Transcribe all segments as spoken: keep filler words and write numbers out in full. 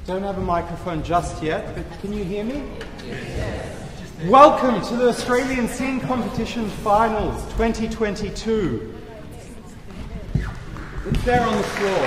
Don't have a microphone just yet, but can you hear me? Yes. Welcome to the Australian Singing Competition Finals twenty twenty-two. It's there on the floor.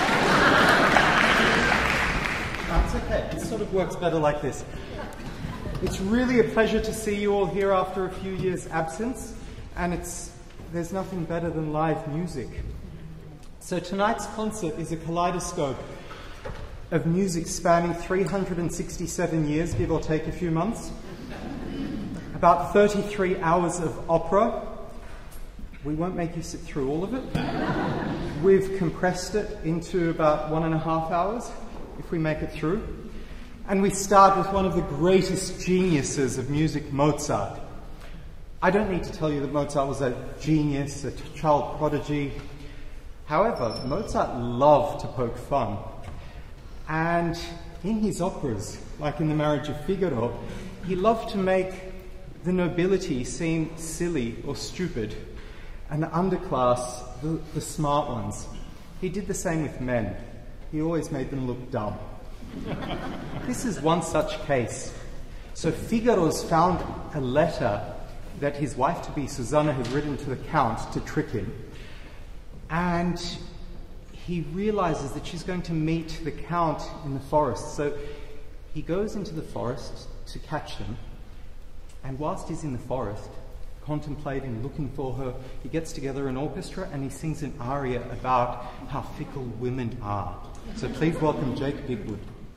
That's okay. It sort of works better like this. It's really a pleasure to see you all here after a few years' absence, and it's there's nothing better than live music. So tonight's concert is a kaleidoscope of music spanning three hundred sixty-seven years, give or take a few months. About thirty-three hours of opera. We won't make you sit through all of it. We've compressed it into about one and a half hours, if we make it through. And we start with one of the greatest geniuses of music, Mozart. I don't need to tell you that Mozart was a genius, a child prodigy. However, Mozart loved to poke fun. And in his operas, like in The Marriage of Figaro, he loved to make the nobility seem silly or stupid, and the underclass, the, the smart ones. He did the same with men. He always made them look dumb. This is one such case. So Figaro's found a letter that his wife-to-be Susanna had written to the Count to trick him. And he realizes that she's going to meet the Count in the forest. So he goes into the forest to catch them. And whilst he's in the forest, contemplating, looking for her, he gets together an orchestra and he sings an aria about how fickle women are. So please welcome Jake Bigwood.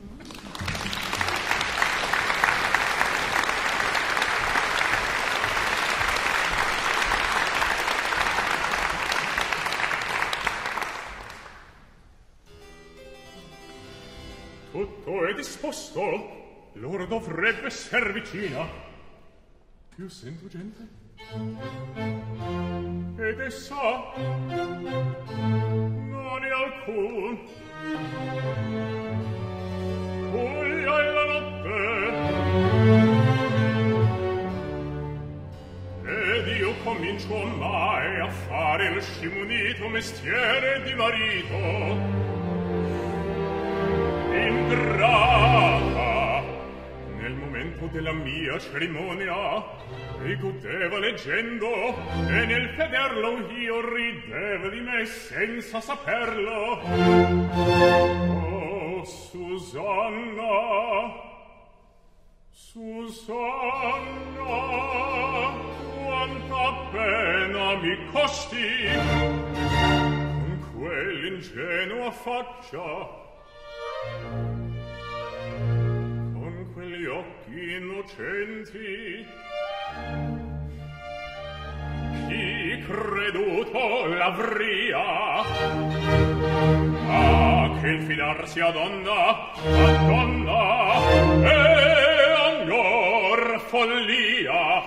Tutto è disposto, l'ora dovrebbe esser vicina. Io sento gente ed essa non è alcun. Buia è la notte ed io comincio ormai a fare il scimunito mestiere di marito. Ingrata nel momento della mia cerimonia rigodeva leggendo e nel vederlo io rideva di me senza saperlo. Oh, Susanna, Susanna, quanta pena mi costi con quell'ingenua faccia, con quegli occhi innocenti. Chi creduto l'avria? Ah, che il fidarsi a donna, a donna è ancor follia.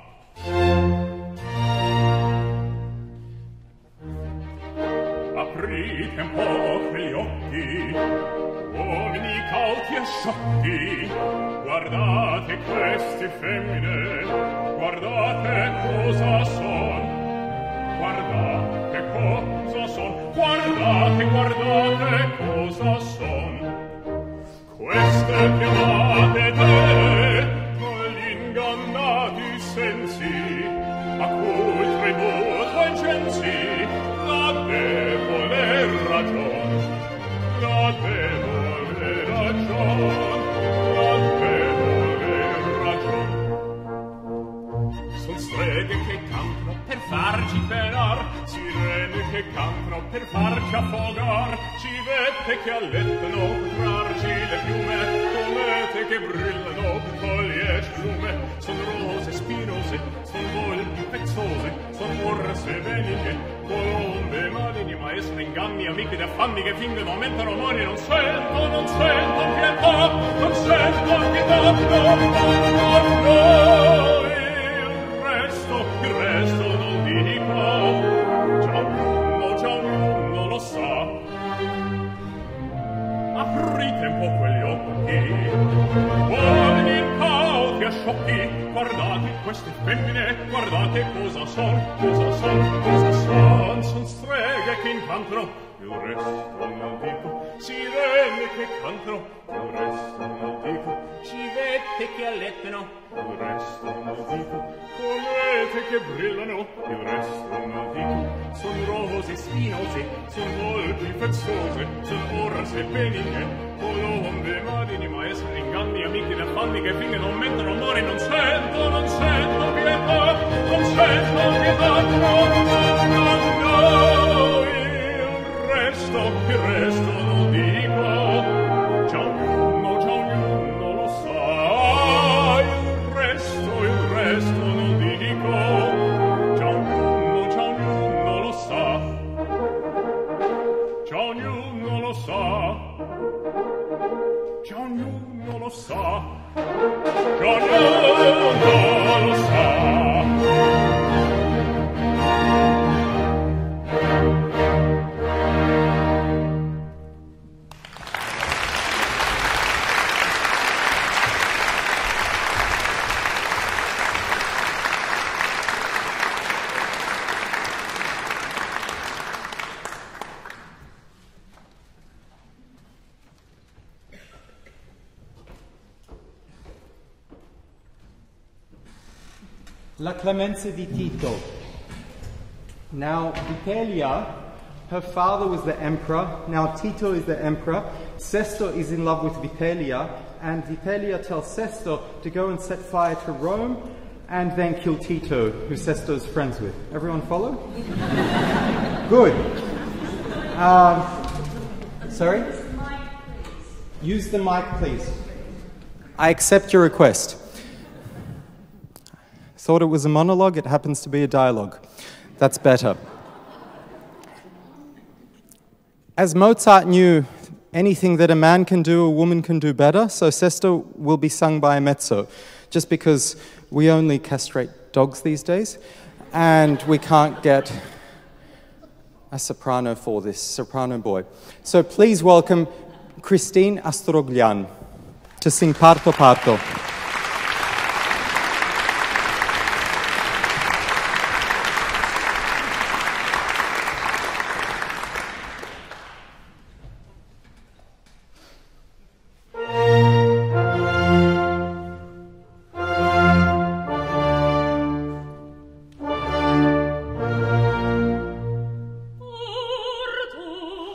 Aprite un po' quegli occhi, uomini cauti e sciocchi, guardate queste femmine, guardate cosa son, guardate cosa son, guardate, guardate cosa son. Queste chiamate te, gli ingannati sensi, a cui tributo incensi, la debole ragion, la debole ragion, la debole ragion. Son streghe che cantano per farci penar, sirene che cantano per farci affogar, civette che allettano per trarci le piume, comete che brillano per toglierci il lume. Son rose spinose, son volpi pezzose, son morse benigne, colombe maligne, maestre inganni, amiche d'affanni che fingono, aumentano amori. Non sento, non sento pietà, non sento pietà, no, no, no, no. Il resto, il resto non dico, già ognuno, già ognuno lo sa. Aprite un po' quegli occhi, uomini incauti e sciocchi, guardate queste femmine, guardate cosa son, cosa son, cosa son. Son streghe che incantano, il resto non dico, sirene che cantano, il resto non dico, civette che allettano, il resto non dico, comete che brillano, il resto non dico, son rose spinose, son volpi fezzose, son orse benigne, colombe, madini, maestri, inganni, amiche ed affanni che finché non mentono amore, non sento, non sento pietà, non sento pietà, no, no, no, no, il resto, il resto non dico, già ognuno, già ognuno lo sa, il resto, il resto non dico, già ognuno, già ognuno lo sa, già ognuno lo sa, già ognuno lo sa, già ognuno lo sa. La Clemenza di Tito. Now, Vitellia, her father was the emperor. Now Tito is the emperor. Sesto is in love with Vitellia, and Vitellia tells Sesto to go and set fire to Rome and then kill Tito, who Sesto is friends with. Everyone follow? Good. Um, sorry? Use the mic, please. I accept your request. Thought it was a monologue, it happens to be a dialogue. That's better. As Mozart knew, anything that a man can do, a woman can do better, so Sesto will be sung by a mezzo, just because we only castrate dogs these days, and we can't get a soprano for this, soprano boy. So please welcome Kristin Astouroghlian to sing Parto Parto.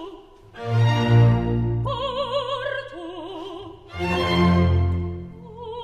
Porto,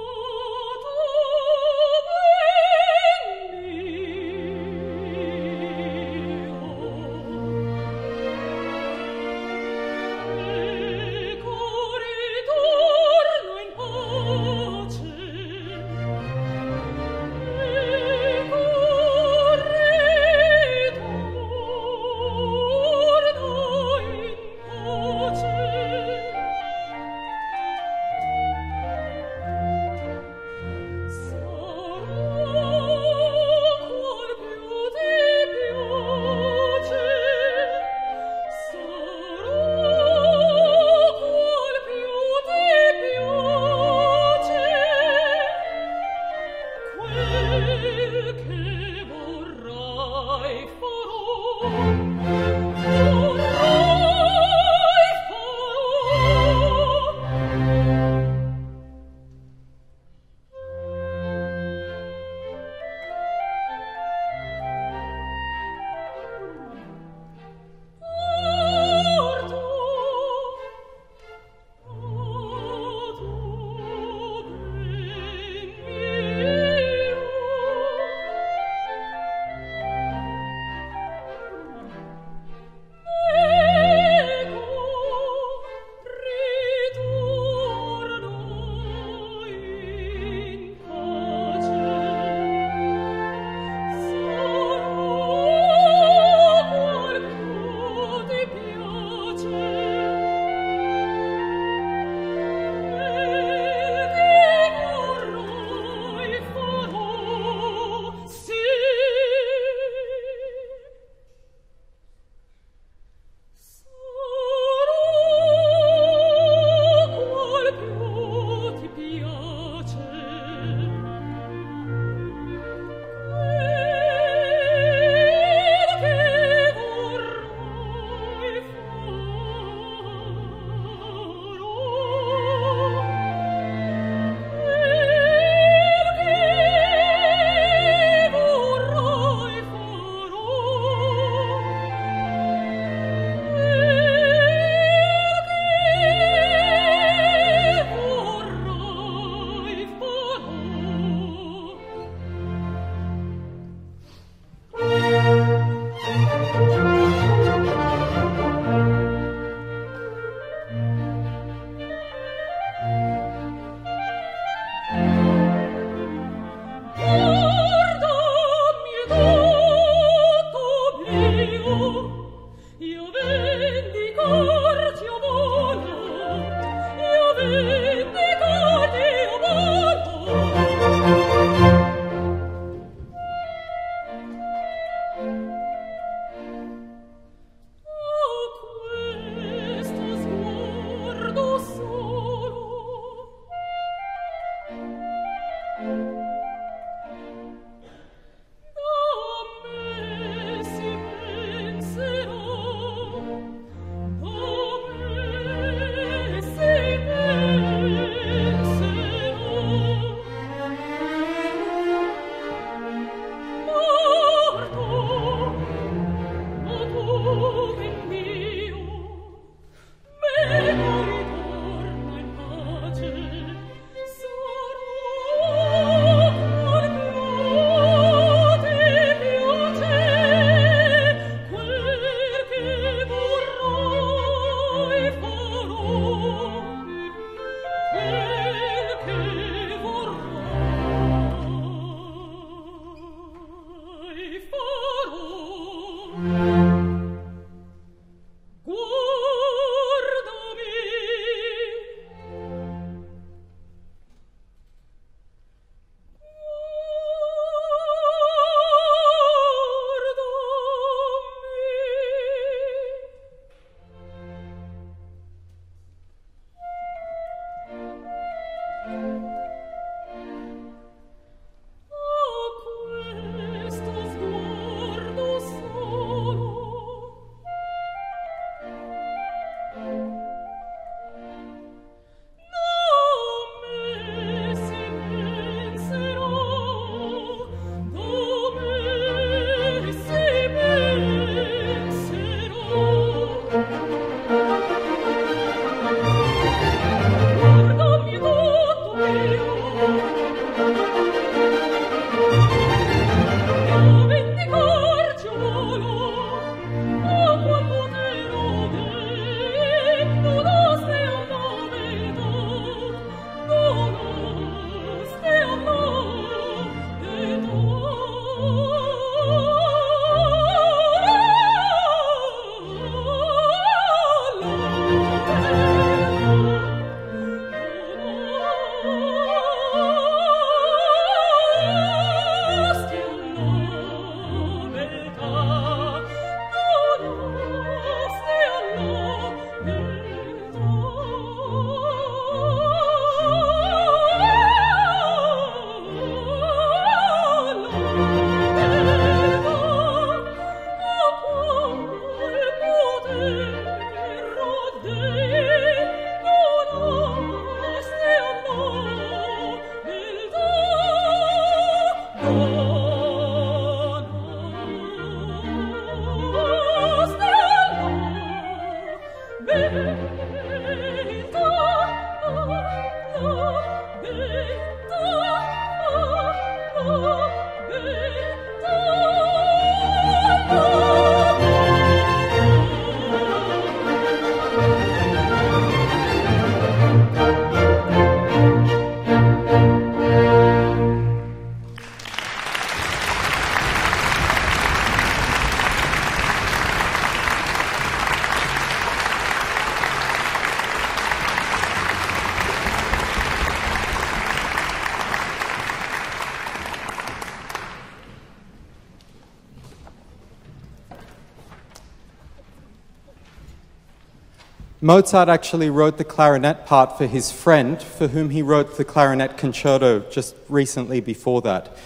Mozart actually wrote the clarinet part for his friend, for whom he wrote the clarinet concerto just recently before that.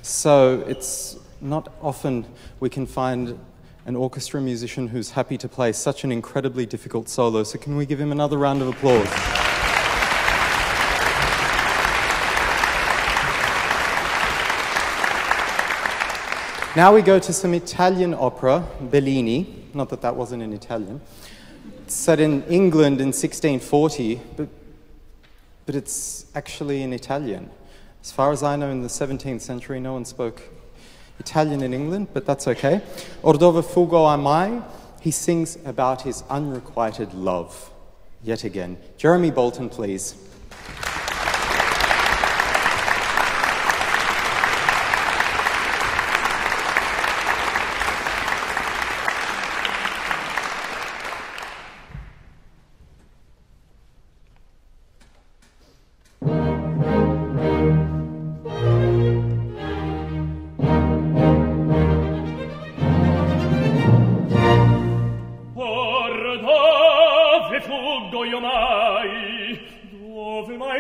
So it's not often we can find an orchestra musician who's happy to play such an incredibly difficult solo. So can we give him another round of applause? Now we go to some Italian opera, Bellini. Not that that wasn't in Italian. It's set in England in sixteen forty, but, but it's actually in Italian. As far as I know, in the seventeenth century, no one spoke Italian in England, but that's okay. Or dove fuggo amai, he sings about his unrequited love, yet again. Jeremy Boulton, please.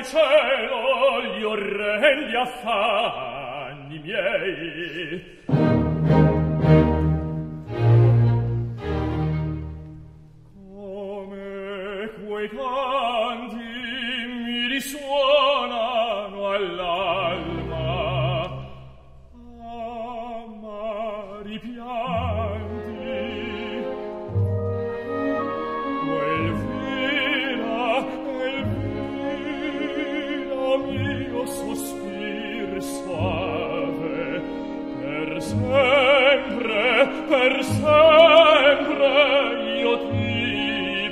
cielo, io rendi affanni miei. Come quei canti mi risuonano all'alma, amari pianti, quel fila, quel fila mio sospir suave, per sempre, per sempre io ti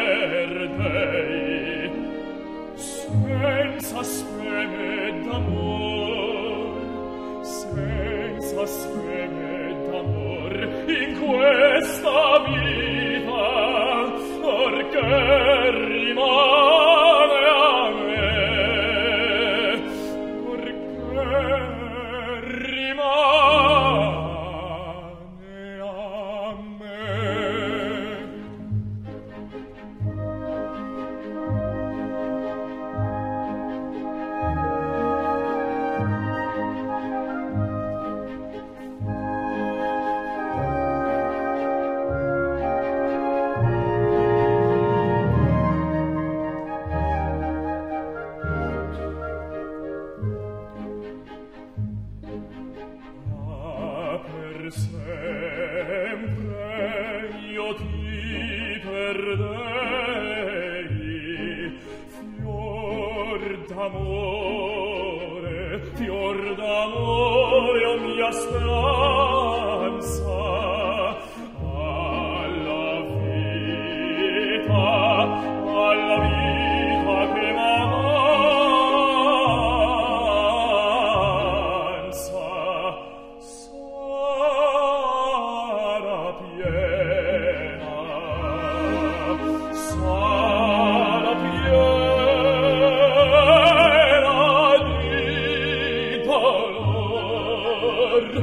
perdei, senza speme d'amor, senza speme d'amor in questa vita, perché rimane a me, perché rimane a me. Sempre io ti perdei, fior d'amore, fior d'amore, o mia speranza, alla vita, alla vita che m'avanza. Sarà piena di dolor.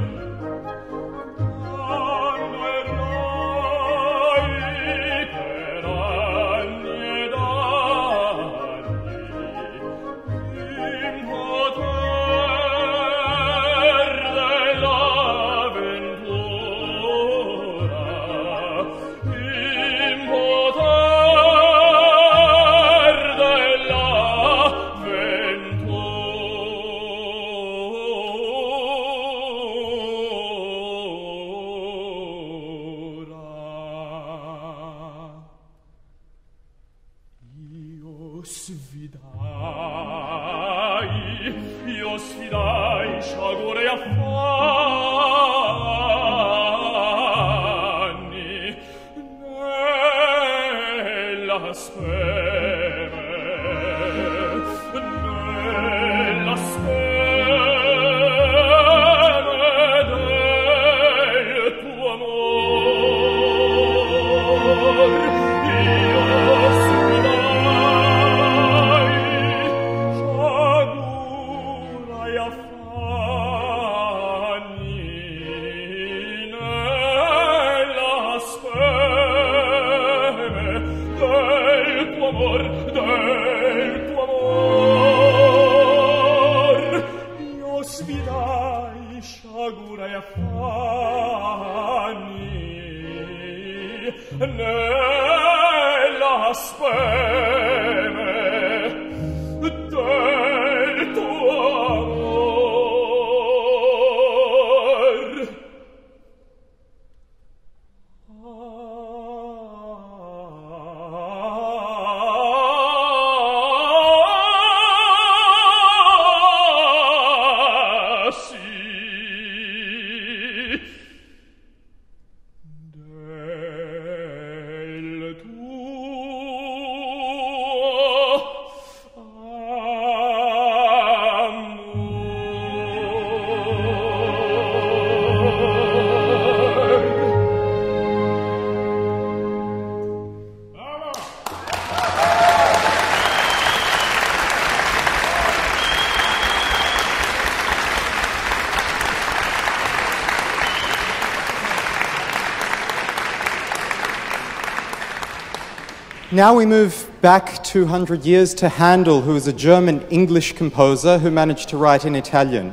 Now we move back two hundred years to Handel, who was a German-English composer who managed to write in Italian.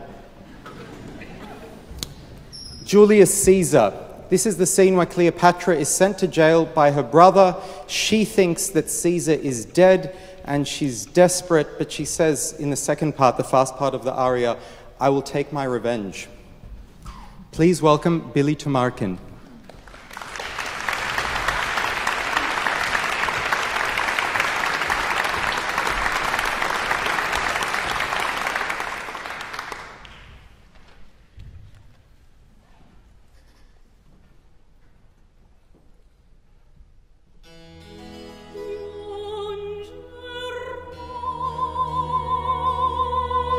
Julius Caesar. This is the scene where Cleopatra is sent to jail by her brother. She thinks that Caesar is dead, and she's desperate, but she says in the second part, the fast part of the aria, "I will take my revenge." Please welcome Billie Tumarkin.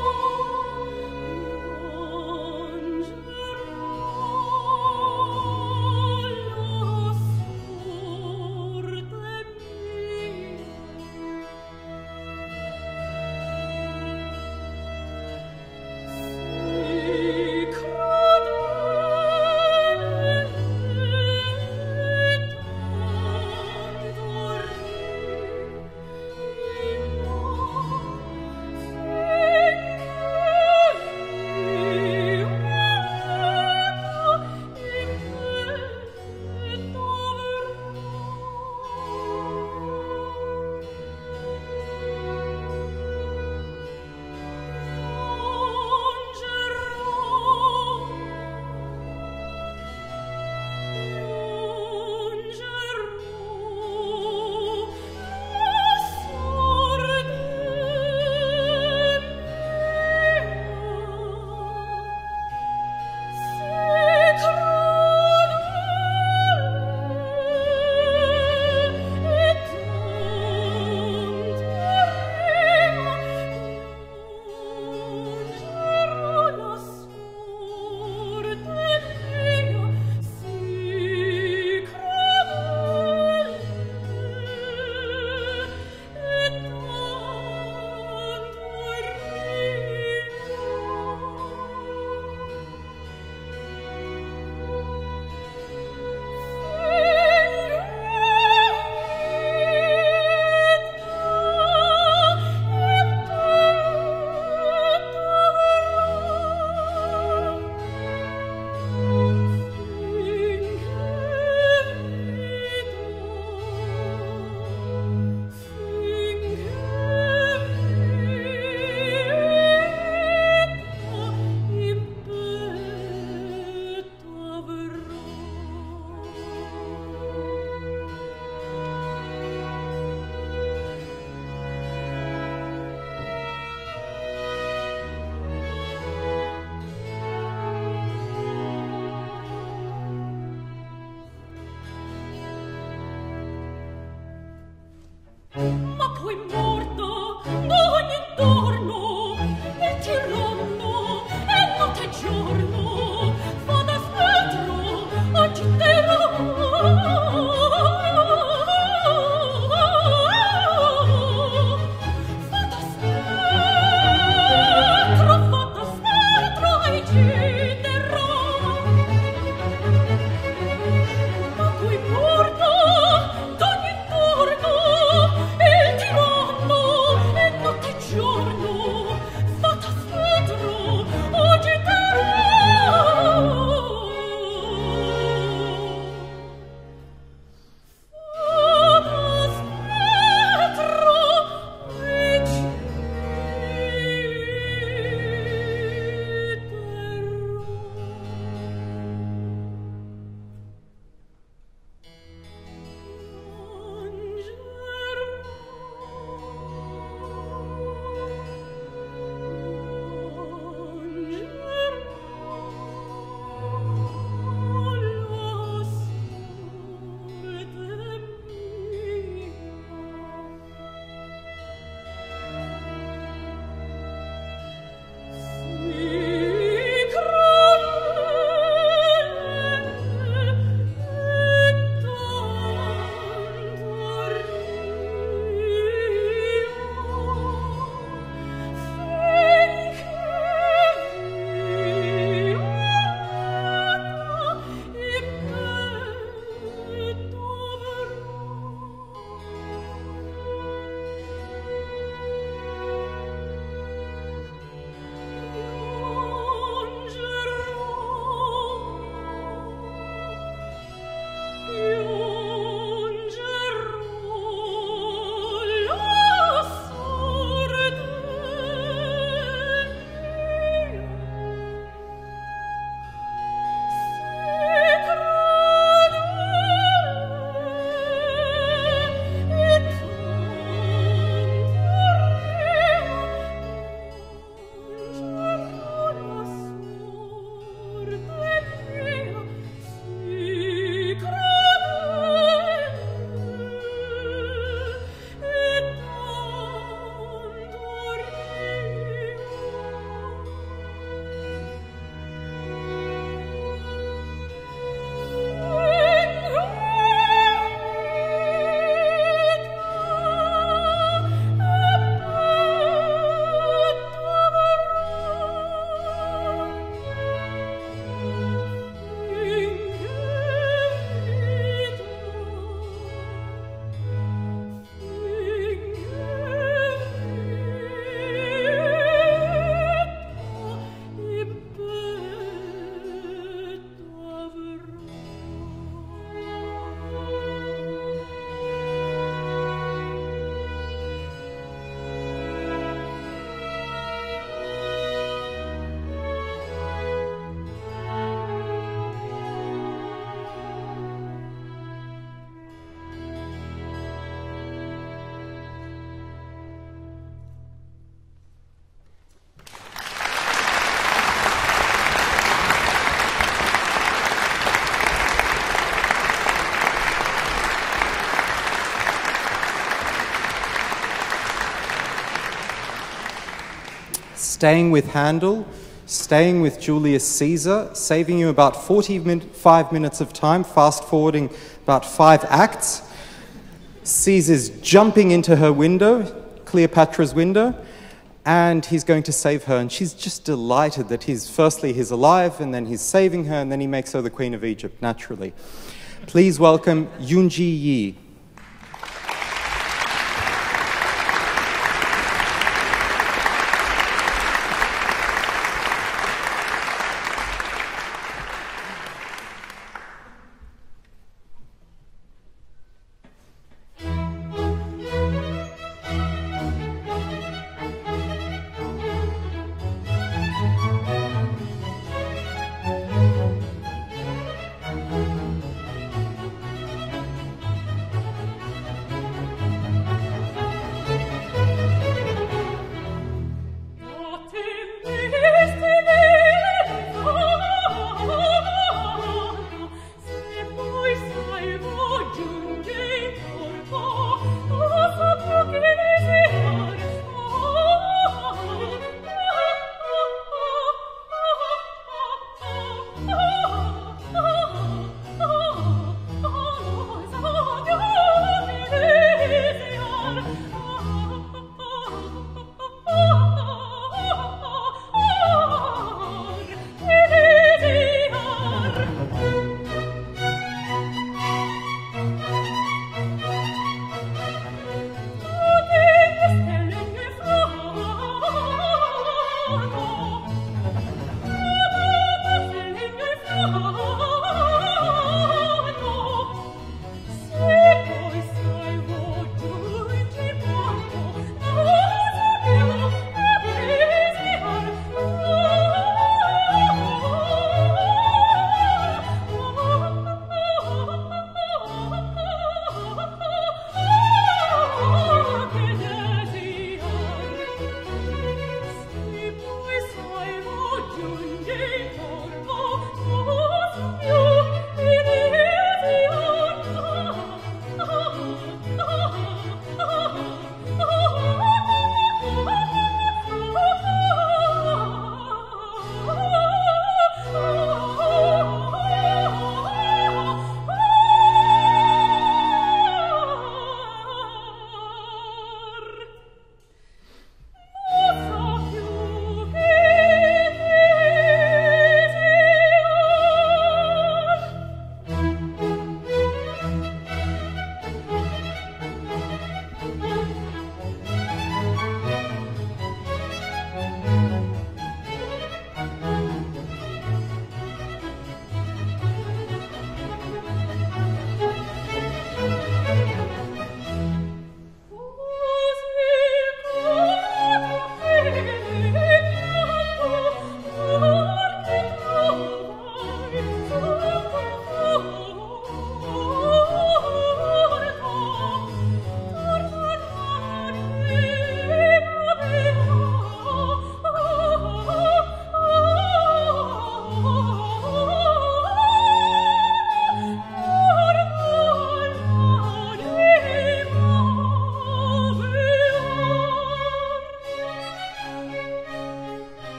Oh staying with Handel, staying with Julius Caesar, saving you about forty-five minutes of time, fast-forwarding about five acts. Caesar's jumping into her window, Cleopatra's window, and he's going to save her. And she's just delighted that he's, firstly, he's alive, and then he's saving her, and then he makes her the Queen of Egypt, naturally. Please welcome Younji Yi.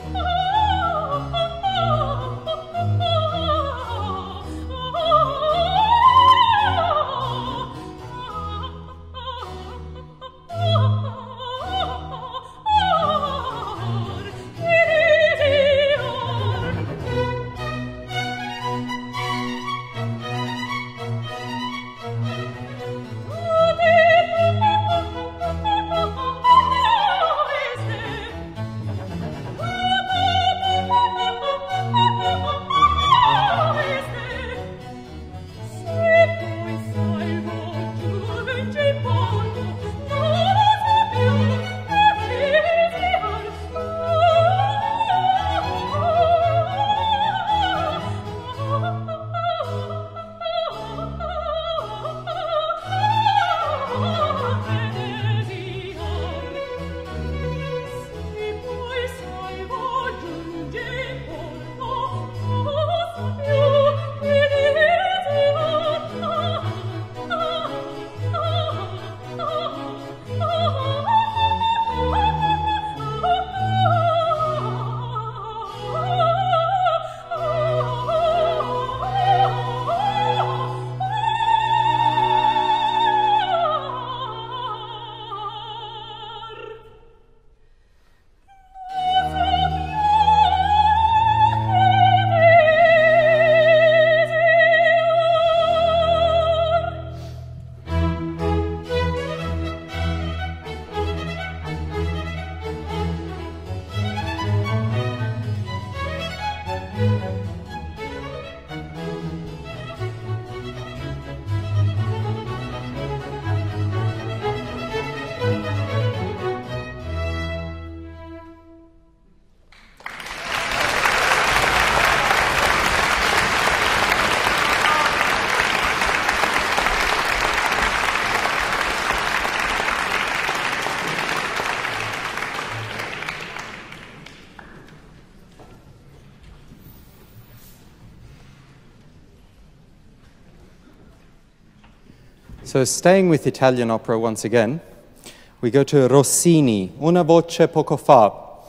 So staying with Italian opera once again, we go to Rossini, Una voce poco fa.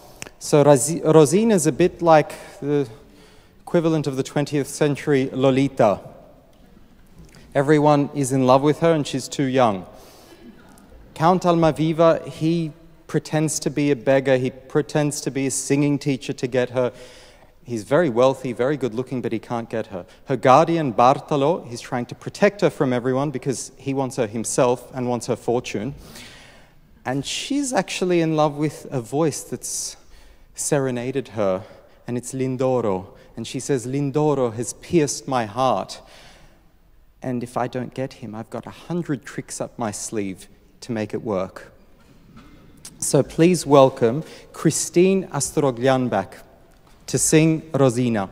So Rosina is a bit like the equivalent of the twentieth century Lolita. Everyone is in love with her and she's too young. Count Almaviva, he pretends to be a beggar, he pretends to be a singing teacher to get her. He's very wealthy, very good looking, but he can't get her. Her guardian, Bartolo, he's trying to protect her from everyone because he wants her himself and wants her fortune. And she's actually in love with a voice that's serenaded her, and it's Lindoro. And she says, Lindoro has pierced my heart. And if I don't get him, I've got a hundred tricks up my sleeve to make it work. So please welcome Kristin Astouroghlian back to sing Rosina.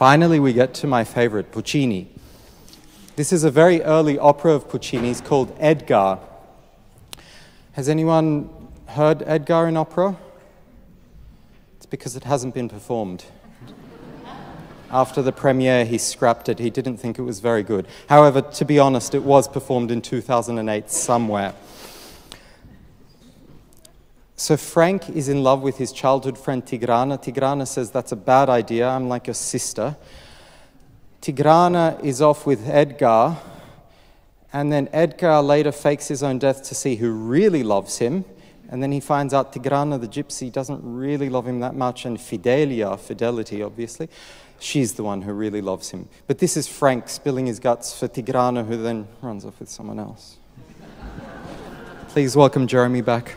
finally we get to my favorite, Puccini. This is a very early opera of Puccini's called Edgar. Has anyone heard Edgar in opera? It's because it hasn't been performed. After the premiere, he scrapped it. He didn't think it was very good. However, to be honest, it was performed in two thousand eight somewhere. So Frank is in love with his childhood friend Tigrana. Tigrana says, that's a bad idea, I'm like your sister. Tigrana is off with Edgar, and then Edgar later fakes his own death to see who really loves him, and then he finds out Tigrana the gypsy doesn't really love him that much, and Fidelia, fidelity obviously, she's the one who really loves him. But this is Frank spilling his guts for Tigrana, who then runs off with someone else. Please welcome Jeremy back.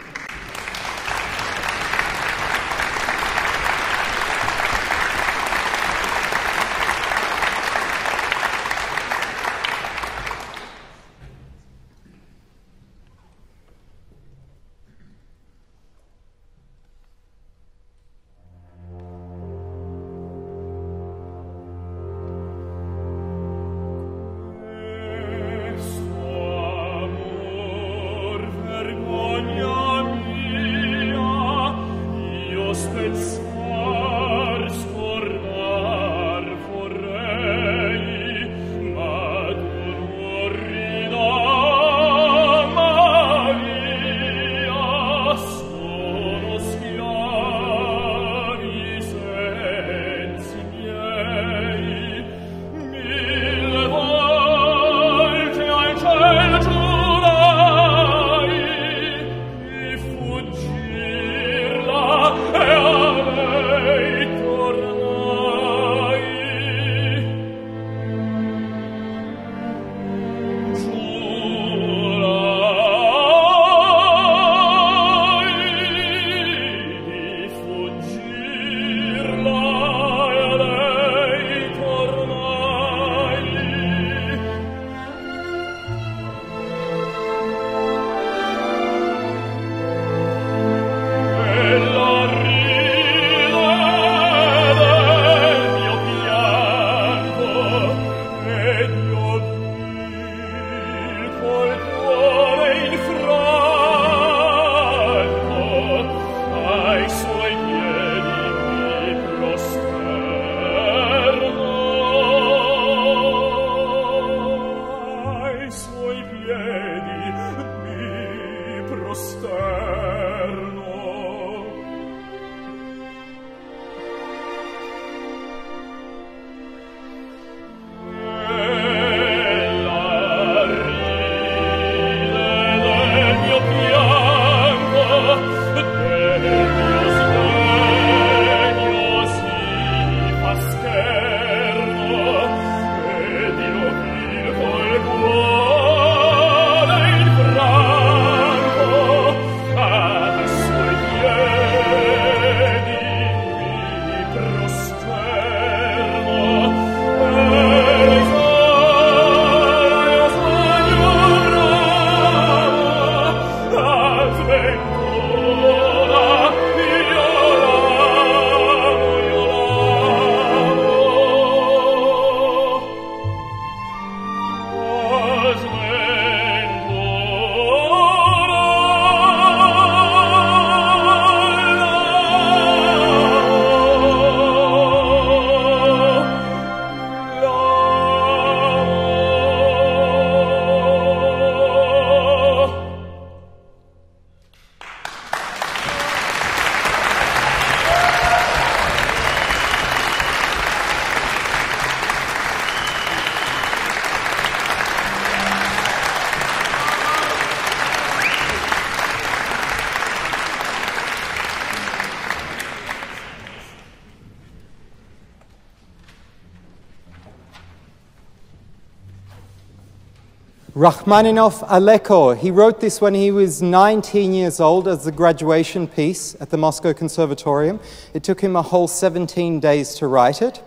Rachmaninoff Aleko. He wrote this when he was nineteen years old as the graduation piece at the Moscow Conservatorium. It took him a whole seventeen days to write it,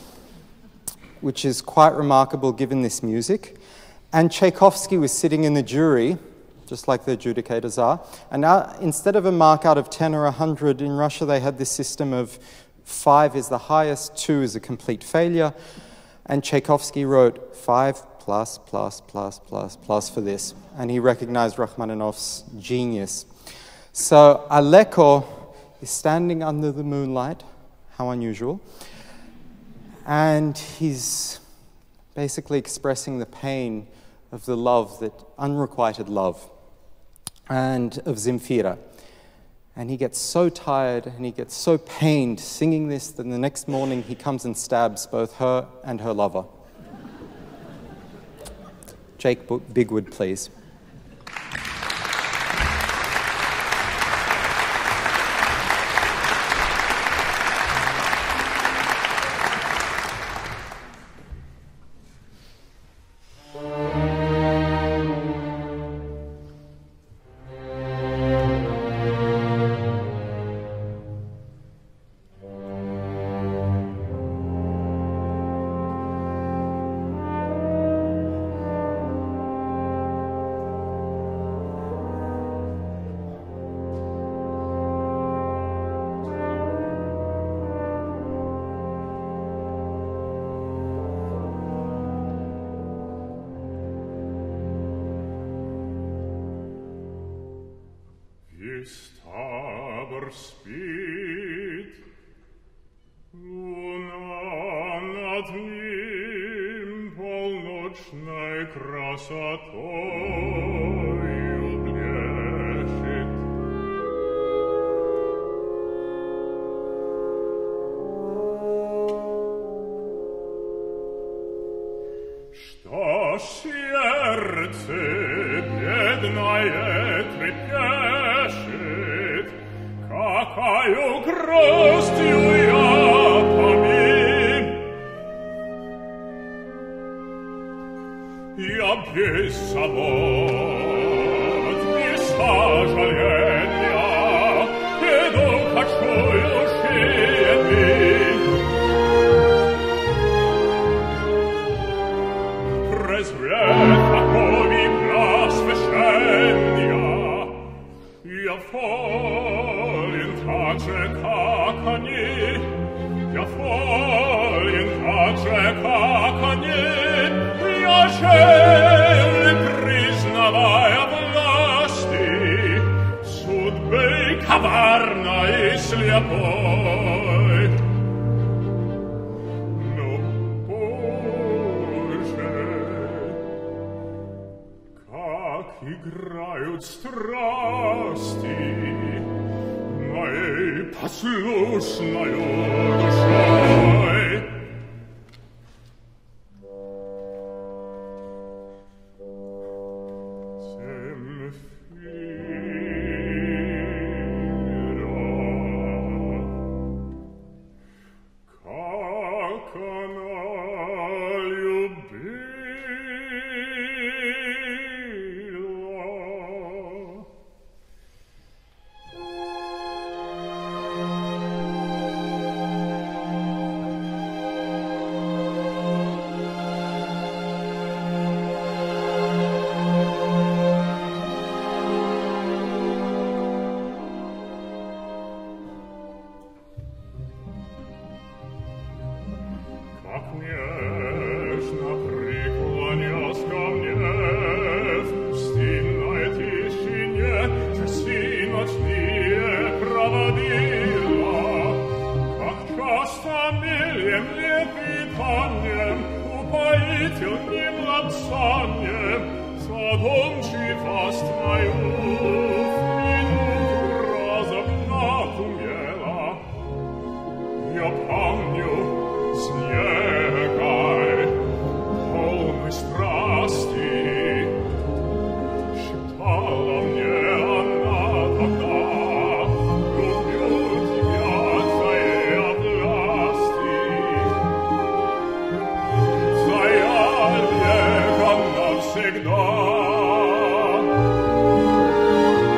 which is quite remarkable given this music. And Tchaikovsky was sitting in the jury, just like the adjudicators are. And now, instead of a mark out of ten or one hundred, in Russia they had this system of Five is the highest, two is a complete failure, and Tchaikovsky wrote five plus, plus, plus, plus, plus for this, and he recognized Rachmaninoff's genius. So Aleko is standing under the moonlight, how unusual, and he's basically expressing the pain of the love, that unrequited love, and of Zemfira. And he gets so tired and he gets so pained singing this that the next morning he comes and stabs both her and her lover. Jake Bigwood, please. Tabor spit, luna nad nim polnočnej krasotою blešit. Что сердце бедное трепещет, какою грустью я помим. Я без забот, без сожаления иду кочующие дни. Презрет такого просвещения я волен так же, как они, я волен так же, как они, я же, признавая власти судьбы коварной и слепой. Но, Боже, как играют страсти моей послушною душой. Всегда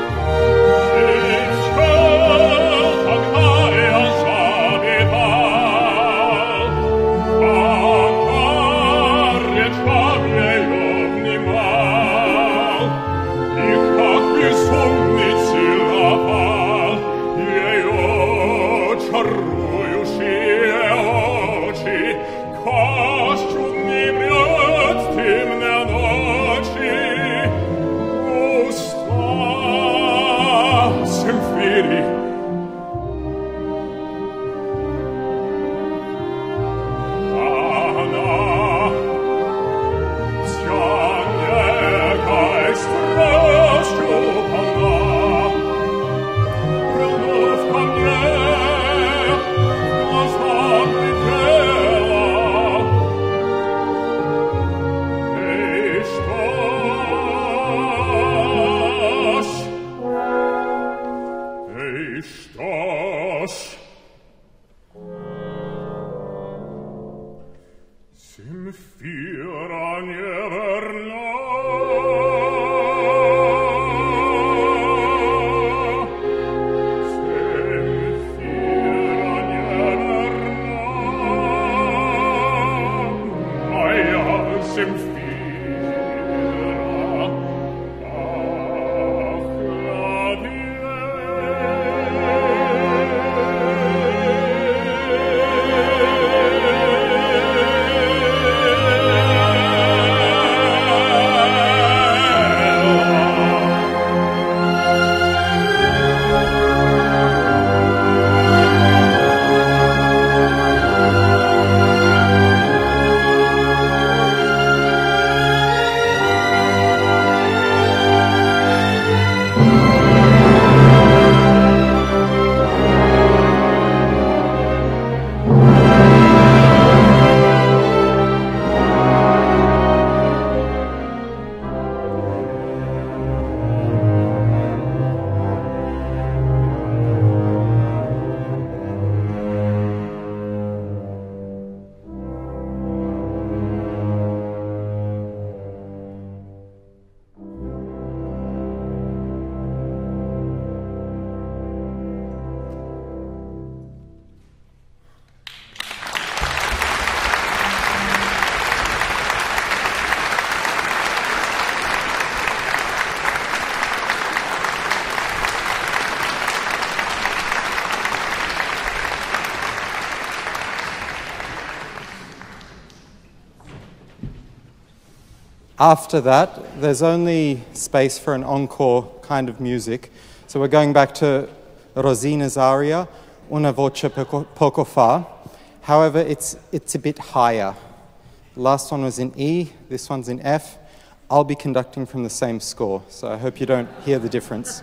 After that, there's only space for an encore kind of music. So we're going back to Rosina's aria, Una voce poco, poco fa. However, it's, it's a bit higher. The last one was in E, this one's in F. I'll be conducting from the same score, so I hope you don't hear the difference.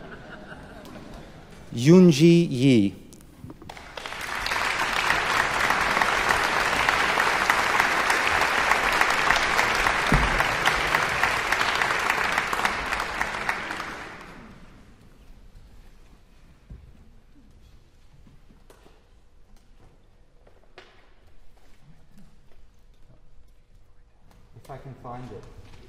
Younji Yi. If I can find it.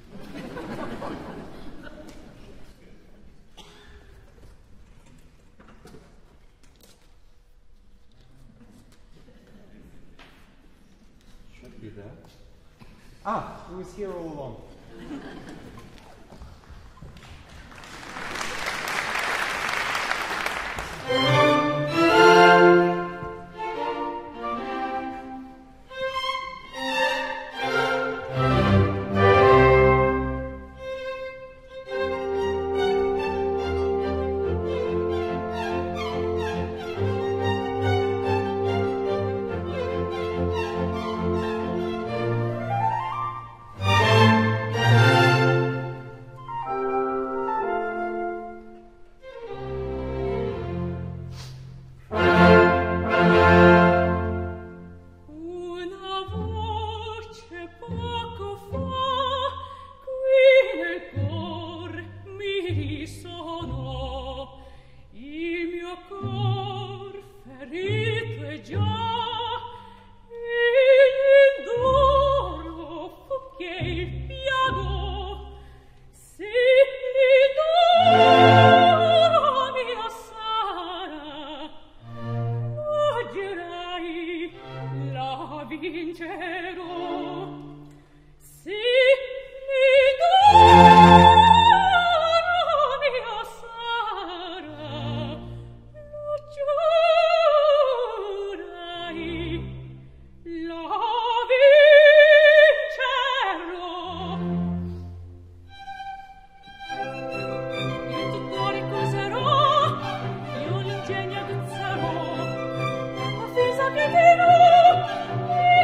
Should be there. Ah, it was here all along.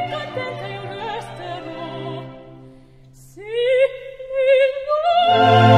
Sì,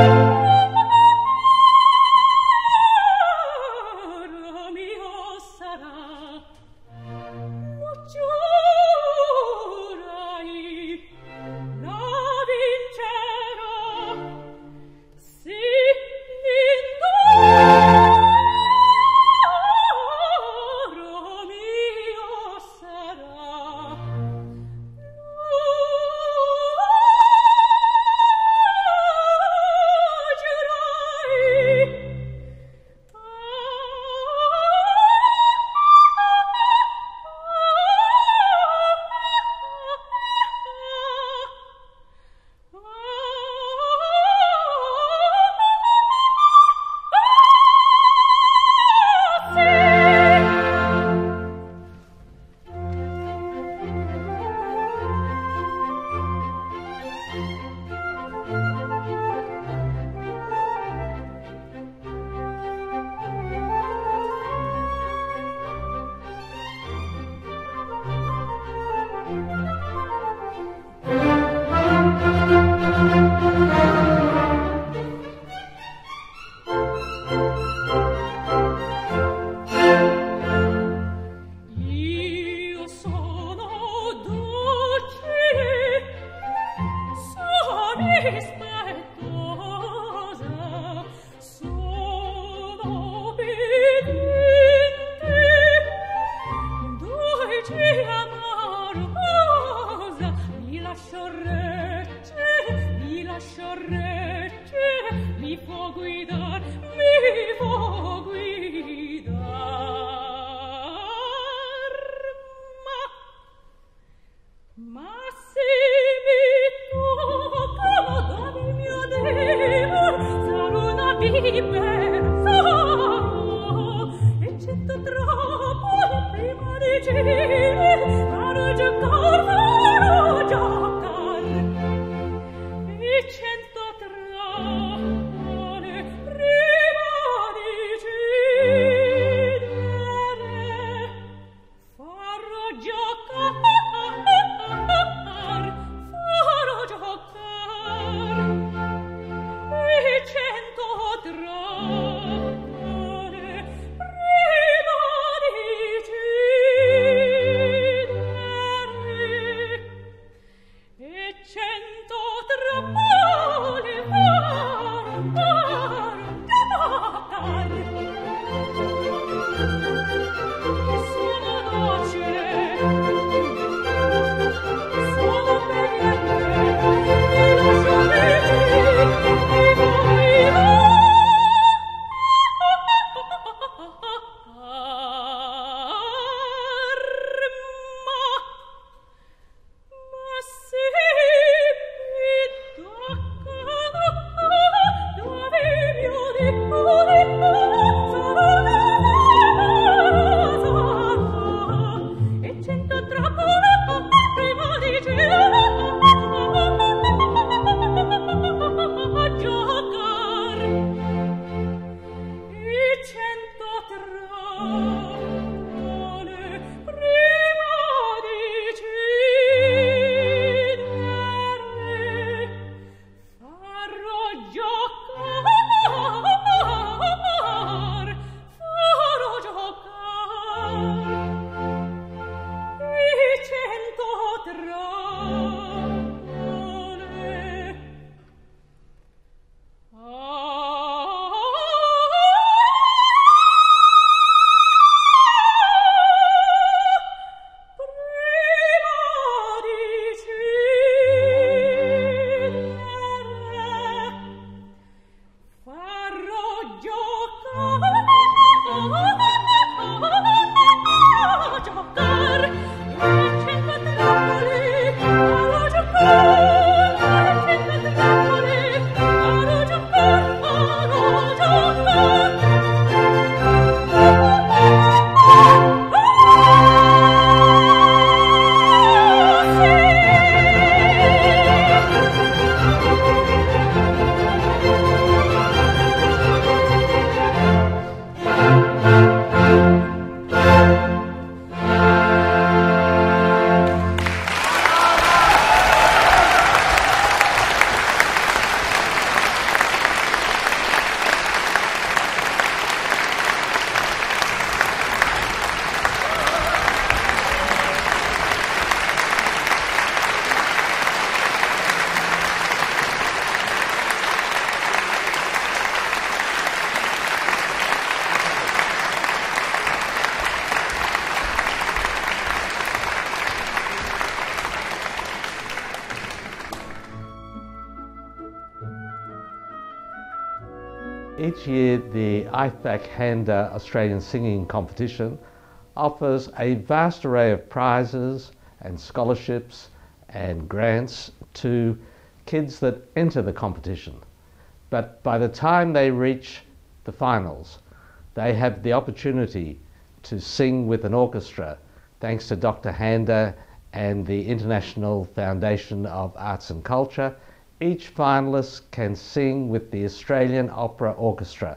Each year, the I F A C Handa Australian Singing Competition offers a vast array of prizes and scholarships and grants to kids that enter the competition. But by the time they reach the finals, they have the opportunity to sing with an orchestra, thanks to Doctor Handa and the International Foundation of Arts and Culture. Each finalist can sing with the Australian Opera Orchestra.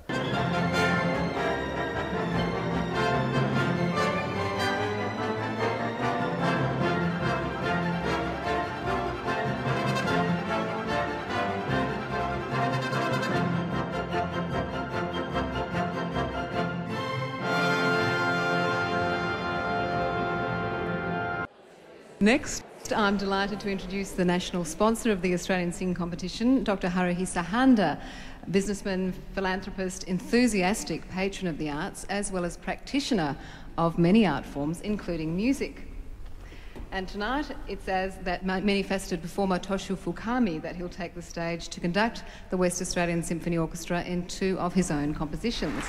Next, I'm delighted to introduce the national sponsor of the Australian Singing Competition, Doctor Haruhisa Handa, businessman, philanthropist, enthusiastic patron of the arts, as well as practitioner of many art forms, including music. And tonight, it's as that many-faceted performer Toshu Fukami that he'll take the stage to conduct the West Australian Symphony Orchestra in two of his own compositions.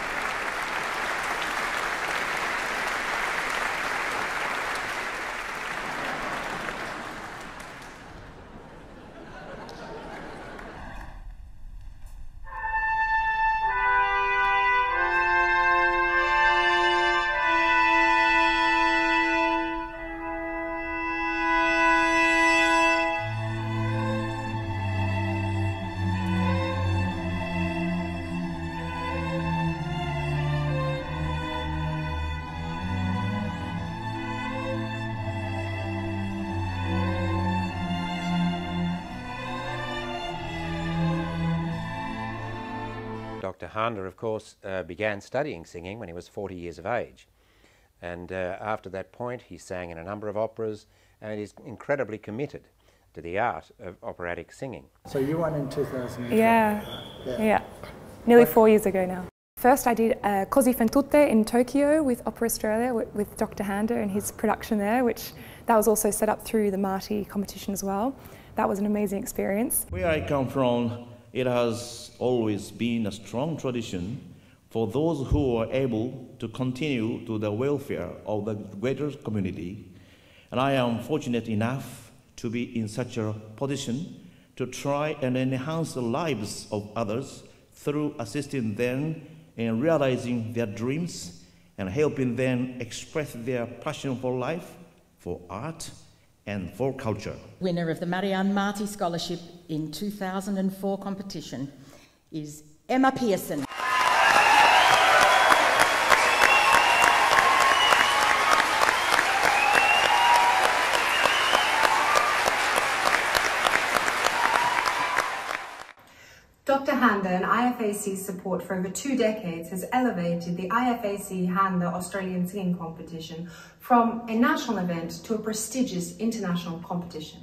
Doctor Handa, of course, uh, began studying singing when he was forty years of age. And uh, after that point, he sang in a number of operas and is incredibly committed to the art of operatic singing. So you won in two thousand twelve? Yeah, yeah, yeah. Nearly four years ago now. First I did uh, Così fan tutte in Tokyo with Opera Australia with, with Doctor Handa and his production there, which that was also set up through the Marty competition as well. That was an amazing experience. Where I come from, it has always been a strong tradition for those who are able to continue to the welfare of the greater community. And I am fortunate enough to be in such a position to try and enhance the lives of others through assisting them in realizing their dreams and helping them express their passion for life, for art, and for culture. Winner of the Marianne Marty Scholarship in two thousand four competition is Emma Pearson. Doctor Handa and I F A C's support for over two decades has elevated the I F A C Handa Australian Singing Competition from a national event to a prestigious international competition.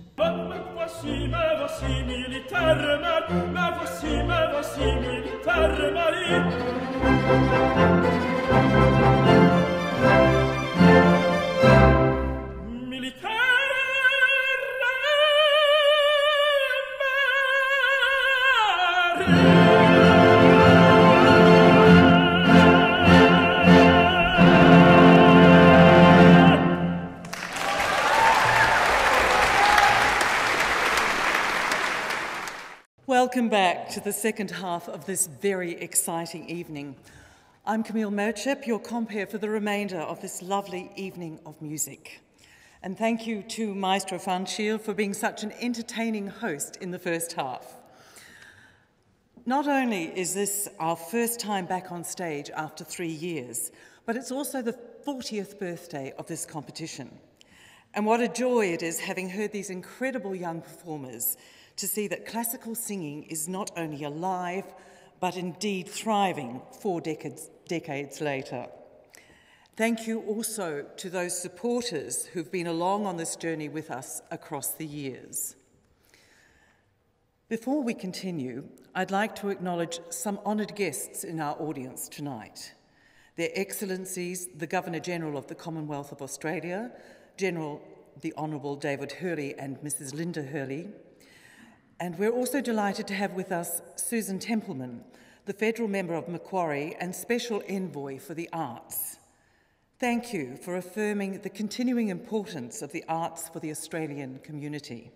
Welcome back to the second half of this very exciting evening. I'm Camille Mercep, your compere for the remainder of this lovely evening of music. And thank you to Maestro Fanchil for being such an entertaining host in the first half. Not only is this our first time back on stage after three years, but it's also the fortieth birthday of this competition. And what a joy it is, having heard these incredible young performers, to see that classical singing is not only alive, but indeed thriving four decades, decades later. Thank you also to those supporters who've been along on this journey with us across the years. Before we continue, I'd like to acknowledge some honoured guests in our audience tonight. Their Excellencies, the Governor-General of the Commonwealth of Australia, General the Honourable David Hurley and Missus Linda Hurley. And we're also delighted to have with us Susan Templeman, the Federal Member of Macquarie and Special Envoy for the Arts. Thank you for affirming the continuing importance of the arts for the Australian community.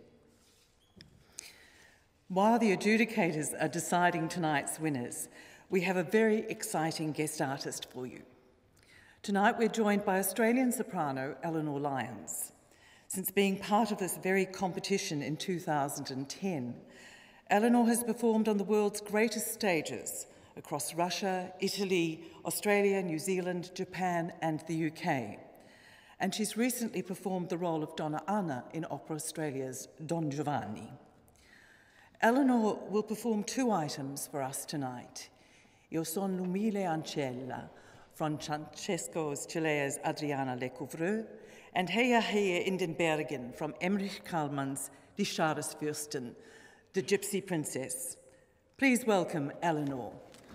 While the adjudicators are deciding tonight's winners, we have a very exciting guest artist for you. Tonight we're joined by Australian soprano Eleanor Lyons. Since being part of this very competition in two thousand ten, Eleanor has performed on the world's greatest stages across Russia, Italy, Australia, New Zealand, Japan and the U K. And she's recently performed the role of Donna Anna in Opera Australia's Don Giovanni. Eleanor will perform two items for us tonight. Io son l'umile ancella from Francesco Cilea's Adriana Lecouvreur, and Heya Heya in den Bergen from Emmerich Kallmann's Die Schadesfürstin, the Gypsy Princess. Please welcome Eleanor.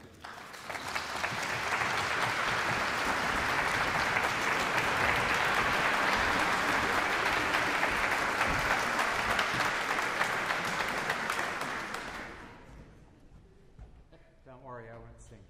Don't worry, I won't sing.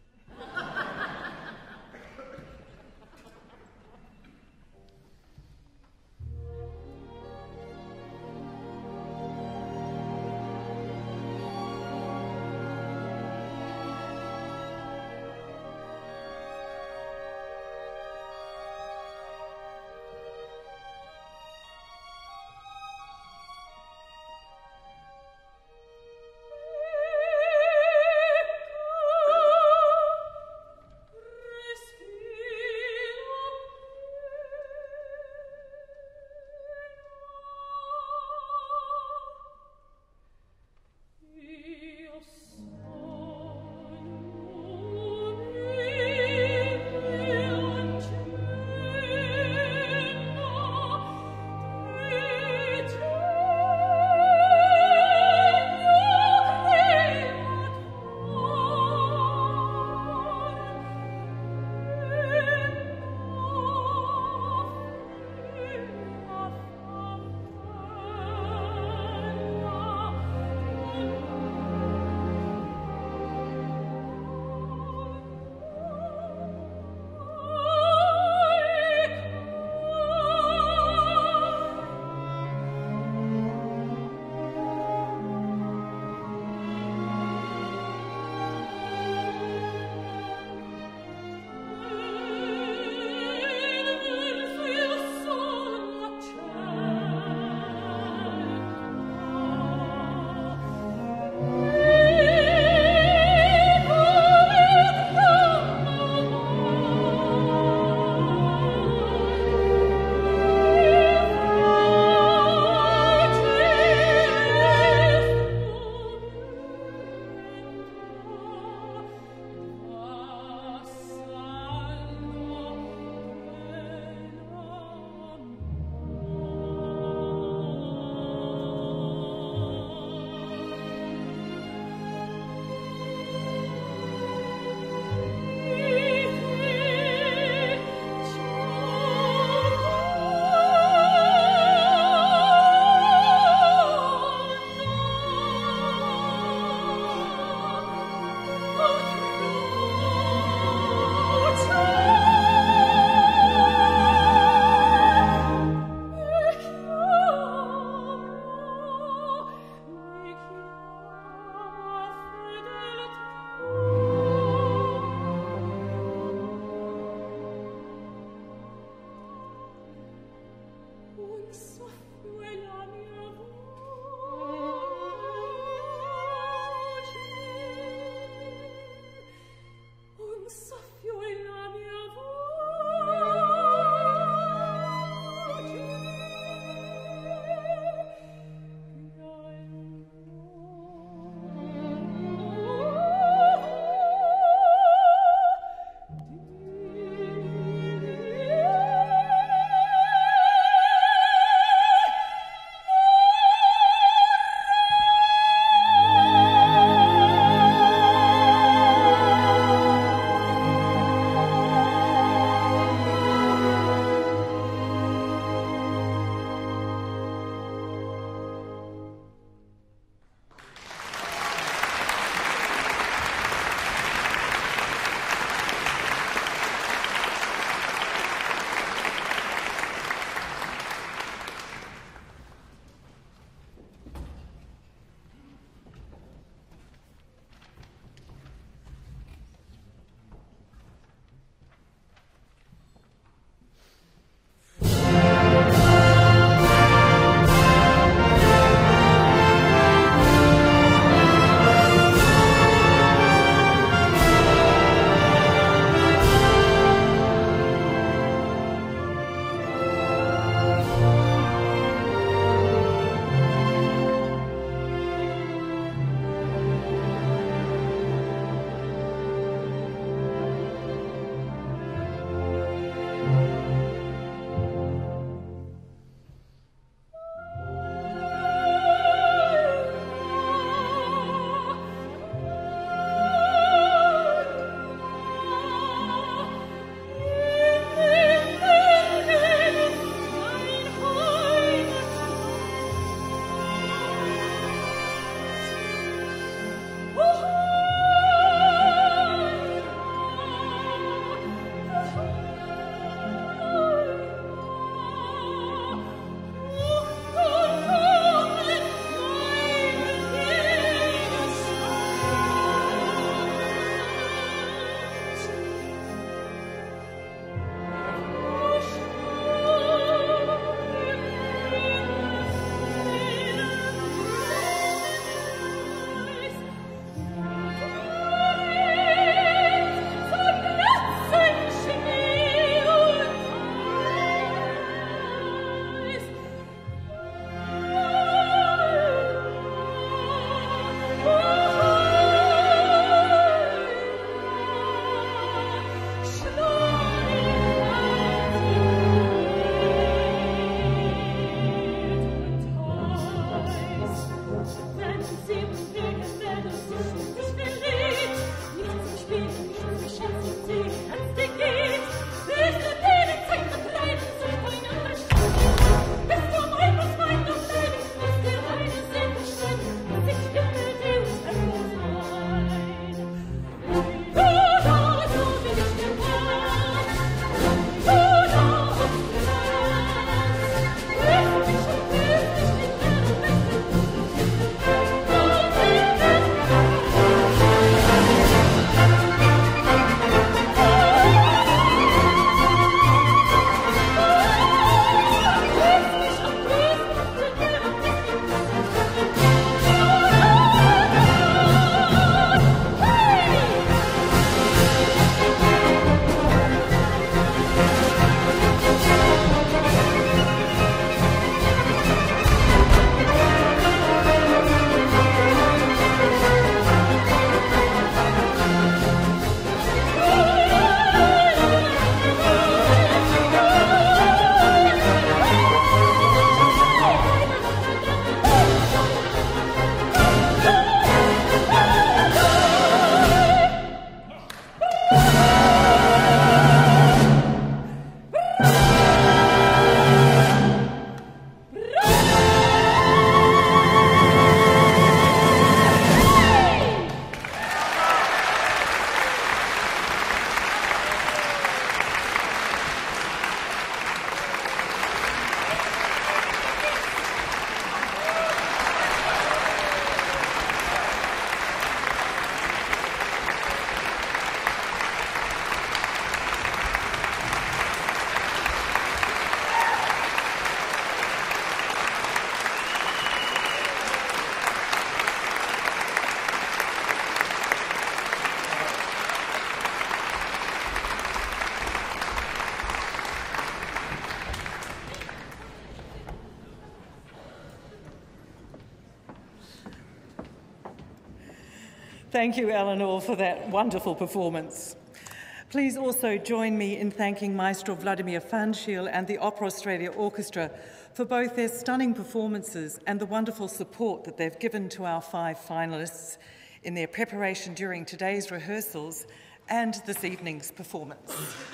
Thank you, Eleanor, for that wonderful performance. Please also join me in thanking Maestro Vladimir Fanchil and the Opera Australia Orchestra for both their stunning performances and the wonderful support that they've given to our five finalists in their preparation during today's rehearsals and this evening's performance.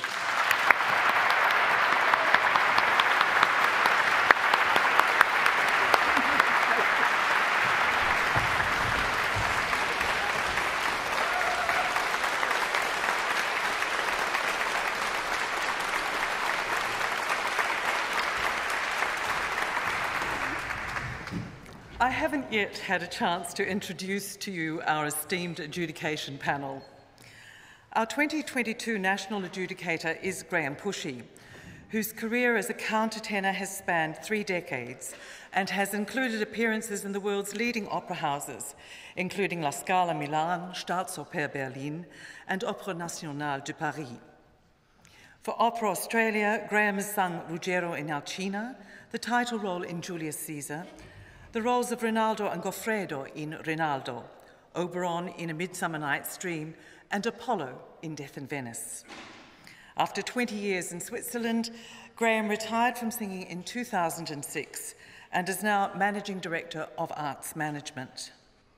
I haven't yet had a chance to introduce to you our esteemed adjudication panel. Our twenty twenty-two National Adjudicator is Graham Pushee, whose career as a countertenor has spanned three decades and has included appearances in the world's leading opera houses, including La Scala Milan, Staatsoper Berlin, and Opera Nationale de Paris. For Opera Australia, Graham has sung Ruggiero in Alcina, the title role in Julius Caesar, the roles of Rinaldo and Goffredo in Rinaldo, Oberon in A Midsummer Night's Dream, and Apollo in Death in Venice. After twenty years in Switzerland, Graham retired from singing in two thousand six and is now Managing Director of Arts Management.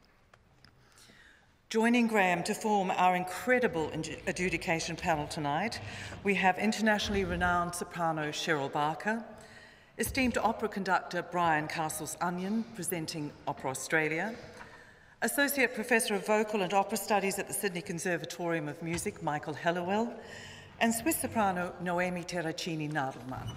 Joining Graham to form our incredible adjudication panel tonight, we have internationally renowned soprano Cheryl Barker, esteemed opera conductor Brian Castles-Onion, presenting Opera Australia, Associate Professor of Vocal and Opera Studies at the Sydney Conservatorium of Music, Michael Halliwell, and Swiss soprano Noemi Terracini-Nadelmann.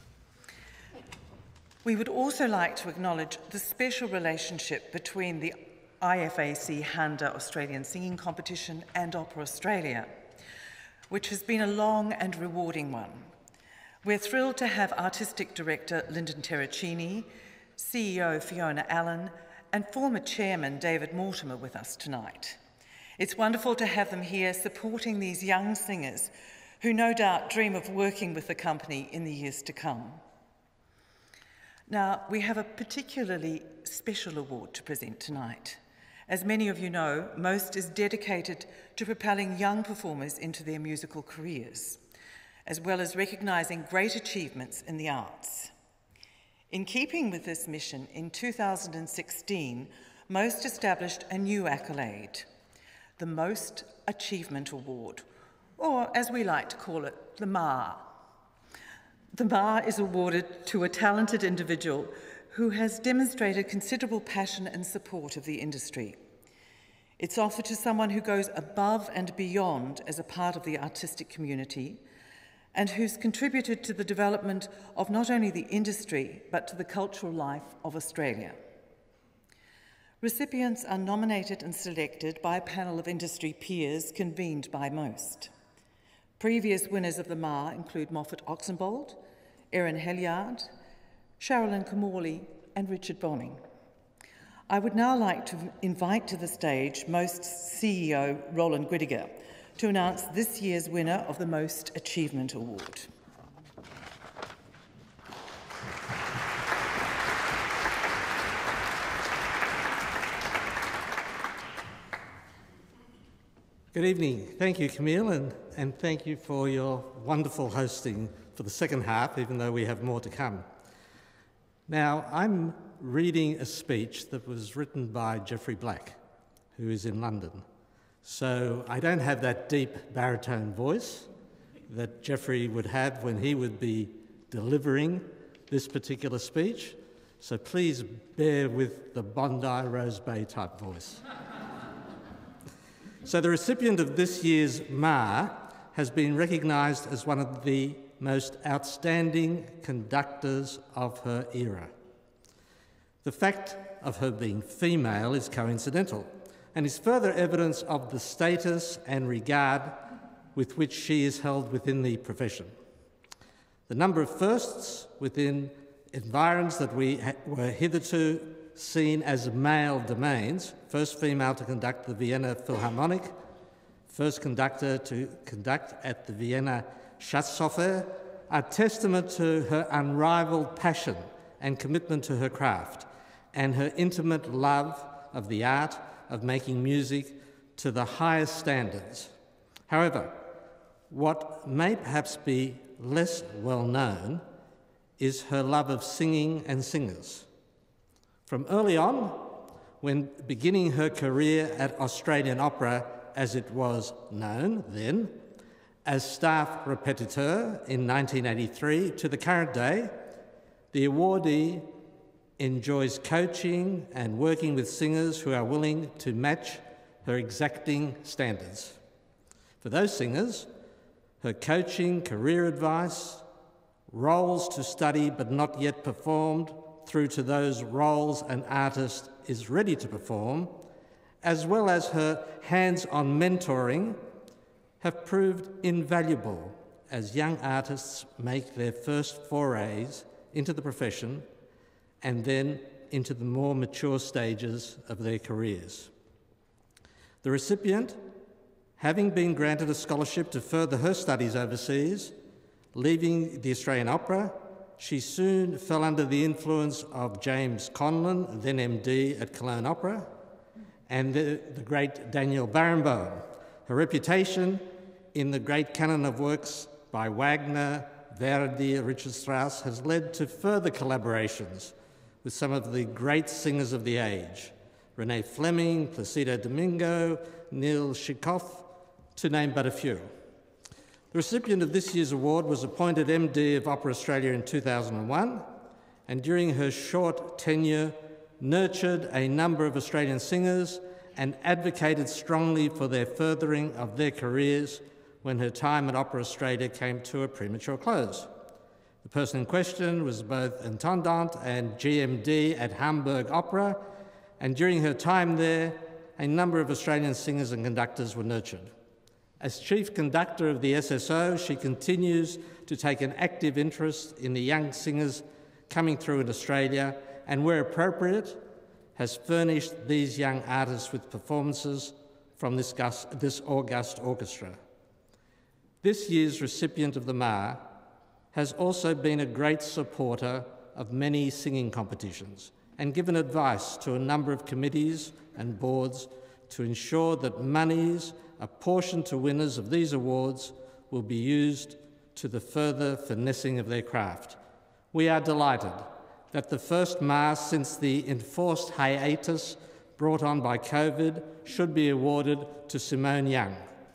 We would also like to acknowledge the special relationship between the I F A C Handa Australian Singing Competition and Opera Australia, which has been a long and rewarding one. We're thrilled to have Artistic Director Lyndon Terracini, C E O Fiona Allen, and former Chairman David Mortimer with us tonight. It's wonderful to have them here supporting these young singers who no doubt dream of working with the company in the years to come. Now, we have a particularly special award to present tonight. As many of you know, MOST is dedicated to propelling young performers into their musical careers, as well as recognising great achievements in the arts. In keeping with this mission, in two thousand sixteen, MOST established a new accolade, the MOST Achievement Award, or as we like to call it, the M A R. The M A R is awarded to a talented individual who has demonstrated considerable passion and support of the industry. It's offered to someone who goes above and beyond as a part of the artistic community, and who's contributed to the development of not only the industry, but to the cultural life of Australia. Recipients are nominated and selected by a panel of industry peers convened by MOST. Previous winners of the M A R include Moffat Oxenbould, Erin Helyard, Sherilyn Camille, and Richard Bonning. I would now like to invite to the stage MOST's C E O, Roland Gridiger, to announce this year's winner of the MOST Achievement Award. Good evening. Thank you, Camille, and, and thank you for your wonderful hosting for the second half, even though we have more to come. Now, I'm reading a speech that was written by Geoffrey Black, who is in London. So I don't have that deep baritone voice that Geoffrey would have when he would be delivering this particular speech. So please bear with the Bondi Rose Bay type voice. So the recipient of this year's M A R has been recognised as one of the most outstanding conductors of her era. The fact of her being female is coincidental, and is further evidence of the status and regard with which she is held within the profession. The number of firsts within environs that we were hitherto seen as male domains, first female to conduct the Vienna Philharmonic, first conductor to conduct at the Vienna Schatzhofer, are testament to her unrivalled passion and commitment to her craft, and her intimate love of the art of making music to the highest standards. However, what may perhaps be less well known is her love of singing and singers. From early on, when beginning her career at Australian Opera, as it was known then, as staff repetiteur in nineteen eighty-three to the current day, the awardee enjoys coaching and working with singers who are willing to match her exacting standards. For those singers, her coaching, career advice, roles to study but not yet performed, through to those roles an artist is ready to perform, as well as her hands-on mentoring, have proved invaluable as young artists make their first forays into the profession and then into the more mature stages of their careers. The recipient, having been granted a scholarship to further her studies overseas, leaving the Australian Opera, she soon fell under the influence of James Conlon, then M D at Cologne Opera, and the, the great Daniel Barenboim. Her reputation in the great canon of works by Wagner, Verdi, Richard Strauss has led to further collaborations with some of the great singers of the age, Renee Fleming, Placido Domingo, Neil Shikoff, to name but a few. The recipient of this year's award was appointed M D of Opera Australia in two thousand one, and during her short tenure nurtured a number of Australian singers and advocated strongly for their furthering of their careers when her time at Opera Australia came to a premature close. The person in question was both intendant and G M D at Hamburg Opera, and during her time there, a number of Australian singers and conductors were nurtured. As chief conductor of the S S O, she continues to take an active interest in the young singers coming through in Australia, and where appropriate, has furnished these young artists with performances from this, this august orchestra. This year's recipient of the M A R has also been a great supporter of many singing competitions and given advice to a number of committees and boards to ensure that monies apportioned to winners of these awards will be used to the further finessing of their craft. We are delighted that the first M A R since the enforced hiatus brought on by COVID should be awarded to Simone Young.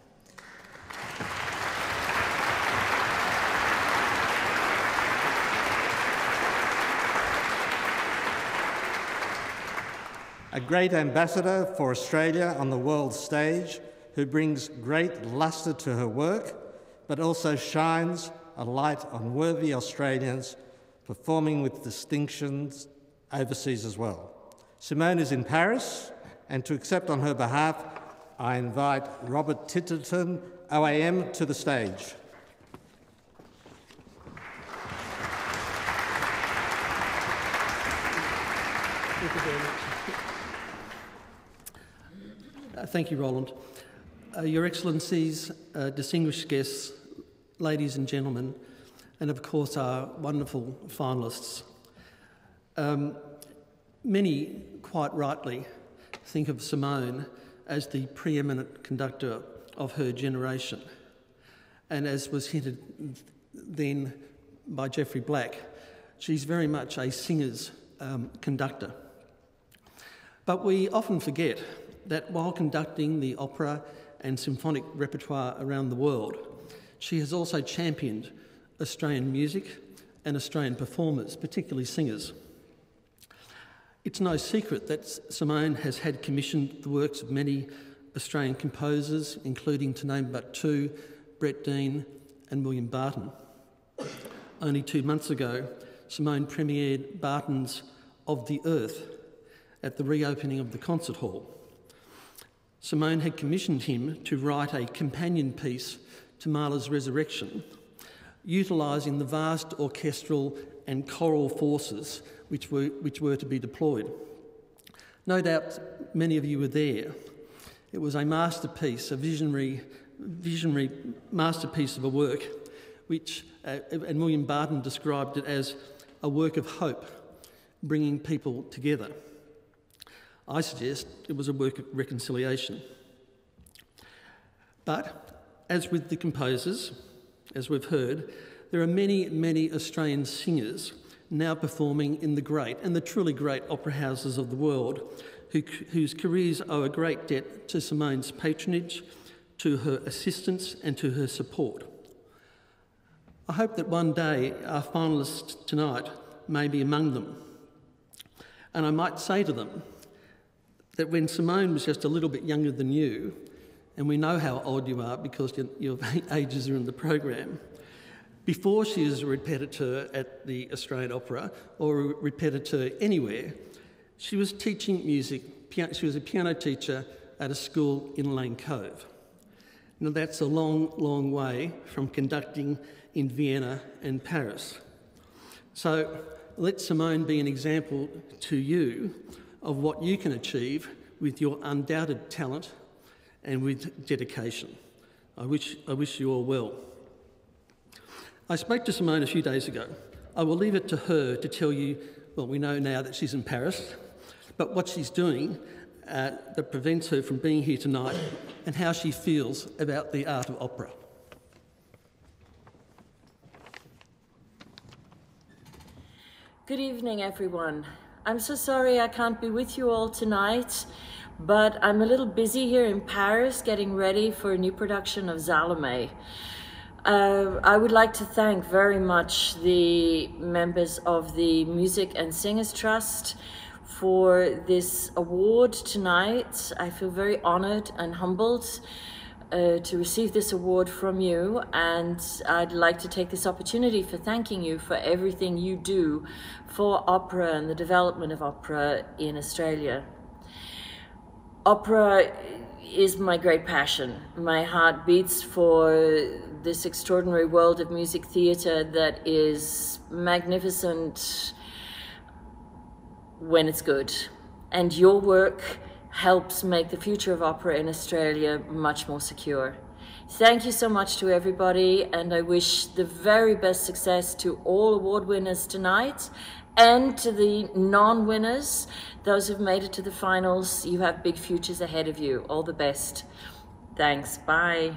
A great ambassador for Australia on the world stage, who brings great lustre to her work, but also shines a light on worthy Australians performing with distinctions overseas as well. Simone is in Paris, and to accept on her behalf, I invite Robert Titterton, O A M, to the stage. Thank you very much. Uh, thank you, Roland. Uh, Your Excellencies, uh, distinguished guests, ladies and gentlemen, and of course our wonderful finalists. Um, many, quite rightly, think of Simone as the preeminent conductor of her generation. And as was hinted then by Geoffrey Black, she's very much a singer's um, conductor. But we often forget that while conducting the opera and symphonic repertoire around the world, she has also championed Australian music and Australian performers, particularly singers. It's no secret that Simone has had commissioned the works of many Australian composers, including, to name but two, Brett Dean and William Barton. Only two months ago, Simone premiered Barton's Of the Earth at the reopening of the concert hall. Simone had commissioned him to write a companion piece to Mahler's Resurrection, utilising the vast orchestral and choral forces which were, which were to be deployed. No doubt many of you were there. It was a masterpiece, a visionary, visionary masterpiece of a work, which, uh, and William Barton described it as a work of hope, bringing people together. I suggest it was a work of reconciliation. But, as with the composers, as we've heard, there are many, many Australian singers now performing in the great and the truly great opera houses of the world, who, whose careers owe a great debt to Simone's patronage, to her assistance and to her support. I hope that one day our finalists tonight may be among them. And I might say to them that when Simone was just a little bit younger than you, and we know how old you are because your, your ages are in the program, before she was a repetiteur at the Australian Opera or a repetiteur anywhere, she was teaching music. She was a piano teacher at a school in Lane Cove. Now that's a long, long way from conducting in Vienna and Paris. So let Simone be an example to you of what you can achieve with your undoubted talent and with dedication. I wish, I wish you all well. I spoke to Simone a few days ago. I will leave it to her to tell you, well, we know now that she's in Paris, but what she's doing uh, that prevents her from being here tonight and how she feels about the art of opera. Good evening, everyone. I'm so sorry I can't be with you all tonight, but I'm a little busy here in Paris getting ready for a new production of Salome. Uh, I would like to thank very much the members of the Music and Singers Trust for this award tonight. I feel very honored and humbled uh, to receive this award from you, and I'd like to take this opportunity for thanking you for everything you do for opera and the development of opera in Australia. Opera is my great passion. My heart beats for this extraordinary world of music theatre that is magnificent when it's good. And your work helps make the future of opera in Australia much more secure. Thank you so much to everybody, and I wish the very best success to all award winners tonight and to the non-winners, those who've made it to the finals. You have big futures ahead of you. All the best. Thanks. Bye.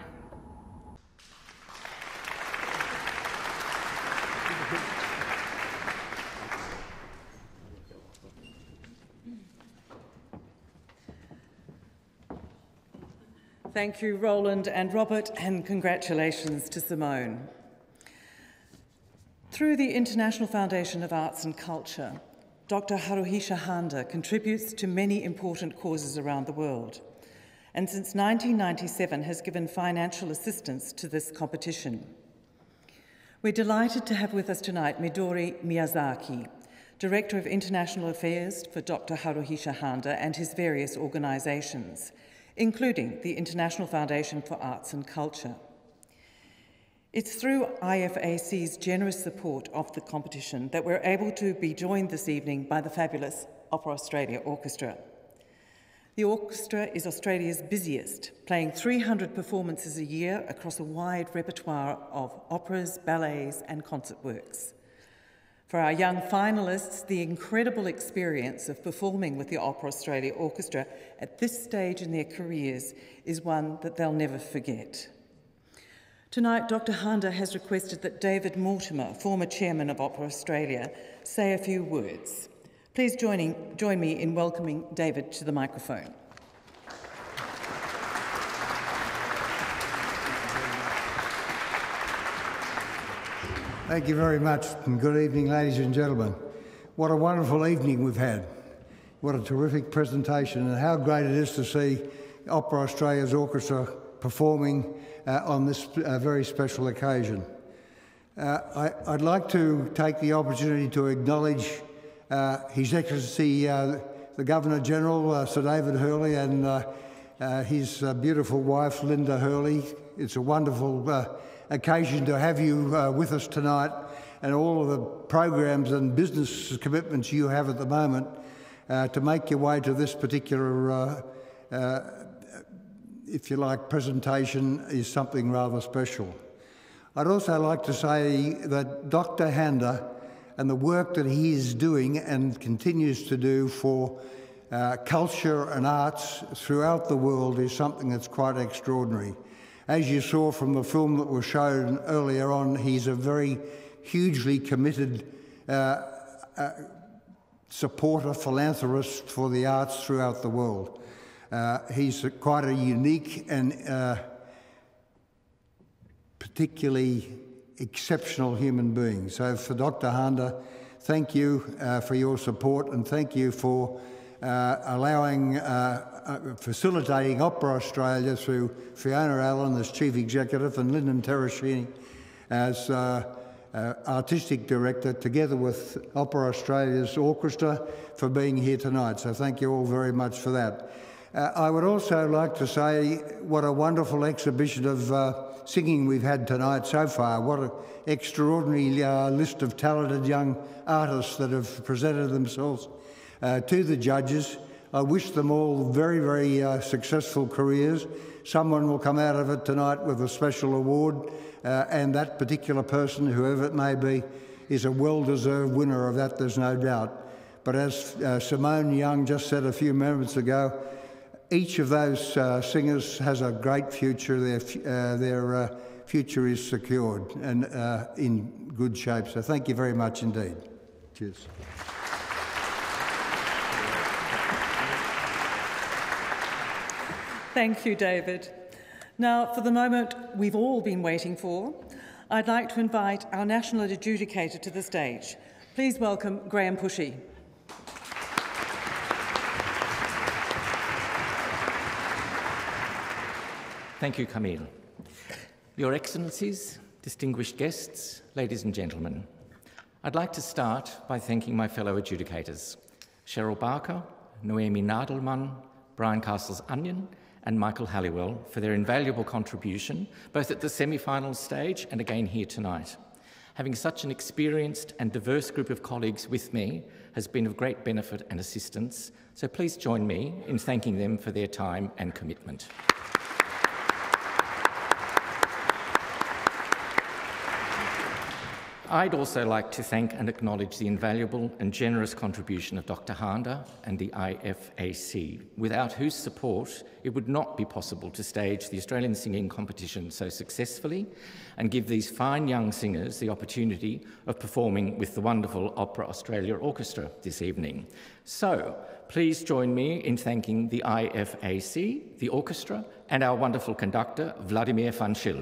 Thank you, Roland and Robert, and congratulations to Simone. Through the International Foundation of Arts and Culture, Doctor Younji Yi contributes to many important causes around the world, and since nineteen ninety-seven has given financial assistance to this competition. We're delighted to have with us tonight Midori Miyazaki, Director of International Affairs for Doctor Younji Yi and his various organisations, including the International Foundation for Arts and Culture. It's through I F A C's generous support of the competition that we're able to be joined this evening by the fabulous Opera Australia Orchestra. The orchestra is Australia's busiest, playing three hundred performances a year across a wide repertoire of operas, ballets and concert works. For our young finalists, the incredible experience of performing with the Opera Australia Orchestra at this stage in their careers is one that they'll never forget. Tonight, Doctor Handa has requested that David Mortimer, former chairman of Opera Australia, say a few words. Please joining, join me in welcoming David to the microphone. Thank you very much, and good evening, ladies and gentlemen. What a wonderful evening we've had. What a terrific presentation, and how great it is to see Opera Australia's orchestra performing uh, on this uh, very special occasion. Uh, I, I'd like to take the opportunity to acknowledge uh, His Excellency uh, the Governor-General, uh, Sir David Hurley, and uh, uh, his uh, beautiful wife, Linda Hurley. It's a wonderful uh, occasion to have you uh, with us tonight, and all of the programs and business commitments you have at the moment uh, to make your way to this particular uh, uh, if you like, presentation is something rather special. I'd also like to say that Doctor Handa and the work that he is doing and continues to do for uh, culture and arts throughout the world is something that's quite extraordinary. As you saw from the film that was shown earlier on, he's a very hugely committed uh, uh, supporter, philanthropist for the arts throughout the world. Uh, he's a, quite a unique and uh, particularly exceptional human being. So for Doctor Handa, thank you uh, for your support, and thank you for uh, allowing, uh, uh, facilitating Opera Australia through Fiona Allen as Chief Executive and Lyndon Terracini as uh, uh, Artistic Director, together with Opera Australia's orchestra, for being here tonight. So thank you all very much for that. Uh, I would also like to say what a wonderful exhibition of uh, singing we've had tonight so far. What an extraordinary uh, list of talented young artists that have presented themselves uh, to the judges. I wish them all very, very uh, successful careers. Someone will come out of it tonight with a special award, uh, and that particular person, whoever it may be, is a well-deserved winner of that, there's no doubt. But as uh, Simone Young just said a few moments ago, each of those uh, singers has a great future. Their, uh, their uh, future is secured and uh, in good shape. So thank you very much indeed. Cheers. Thank you, David. Now, for the moment we've all been waiting for, I'd like to invite our national adjudicator to the stage. Please welcome Graham Pushee. Thank you, Camille. Your Excellencies, distinguished guests, ladies and gentlemen, I'd like to start by thanking my fellow adjudicators, Cheryl Barker, Noemi Nadelmann, Brian Castles-Onion, and Michael Halliwell, for their invaluable contribution, both at the semi-final stage and again here tonight. Having such an experienced and diverse group of colleagues with me has been of great benefit and assistance, so please join me in thanking them for their time and commitment. I'd also like to thank and acknowledge the invaluable and generous contribution of Doctor Handa and the I F A C, without whose support it would not be possible to stage the Australian Singing Competition so successfully and give these fine young singers the opportunity of performing with the wonderful Opera Australia Orchestra this evening. So, please join me in thanking the I F A C, the orchestra, and our wonderful conductor, Vladimir Fanchil.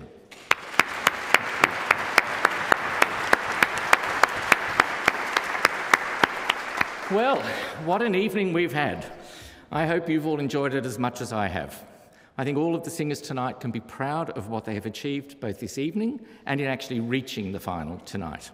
Well, what an evening we've had. I hope you've all enjoyed it as much as I have. I think all of the singers tonight can be proud of what they have achieved both this evening and in actually reaching the final tonight.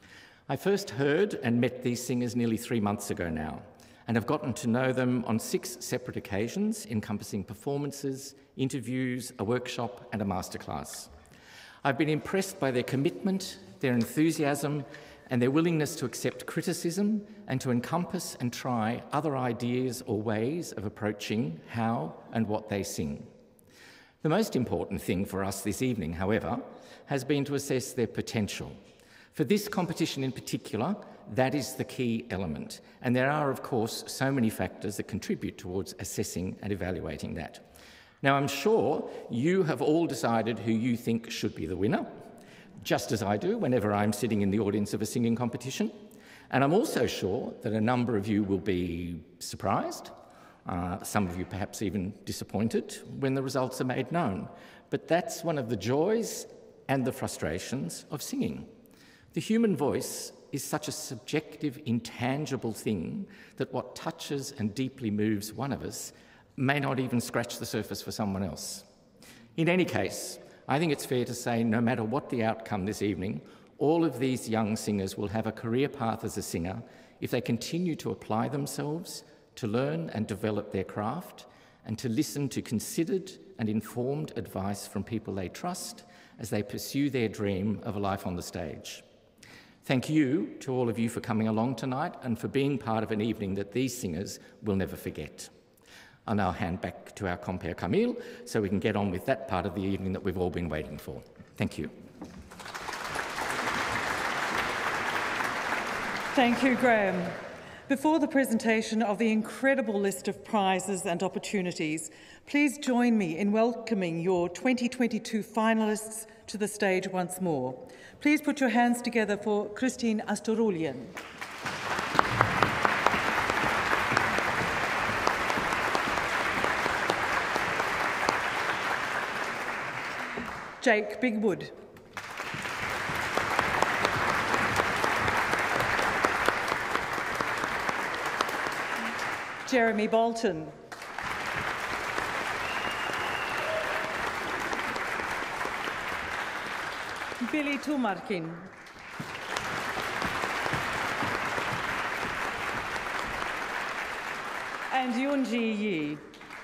I first heard and met these singers nearly three months ago now, and have gotten to know them on six separate occasions, encompassing performances, interviews, a workshop, and a masterclass. I've been impressed by their commitment, their enthusiasm, and their willingness to accept criticism and to encompass and try other ideas or ways of approaching how and what they sing. The most important thing for us this evening, however, has been to assess their potential. For this competition in particular, that is the key element, and there are, of course, so many factors that contribute towards assessing and evaluating that. Now, I'm sure you have all decided who you think should be the winner, just as I do whenever I'm sitting in the audience of a singing competition. And I'm also sure that a number of you will be surprised, uh, some of you perhaps even disappointed when the results are made known. But that's one of the joys and the frustrations of singing. The human voice is such a subjective, intangible thing that what touches and deeply moves one of us may not even scratch the surface for someone else. In any case, I think it's fair to say no matter what the outcome this evening, all of these young singers will have a career path as a singer if they continue to apply themselves, to learn and develop their craft, and to listen to considered and informed advice from people they trust as they pursue their dream of a life on the stage. Thank you to all of you for coming along tonight and for being part of an evening that these singers will never forget. I'll now hand back to our compere Camille so we can get on with that part of the evening that we've all been waiting for. Thank you. Thank you, Graham. Before the presentation of the incredible list of prizes and opportunities, please join me in welcoming your twenty twenty-two finalists to the stage once more. Please put your hands together for Kristin Astouroghlian. Jake Bigwood. Jeremy Boulton. Billie Tumarkin. And Younji Yi.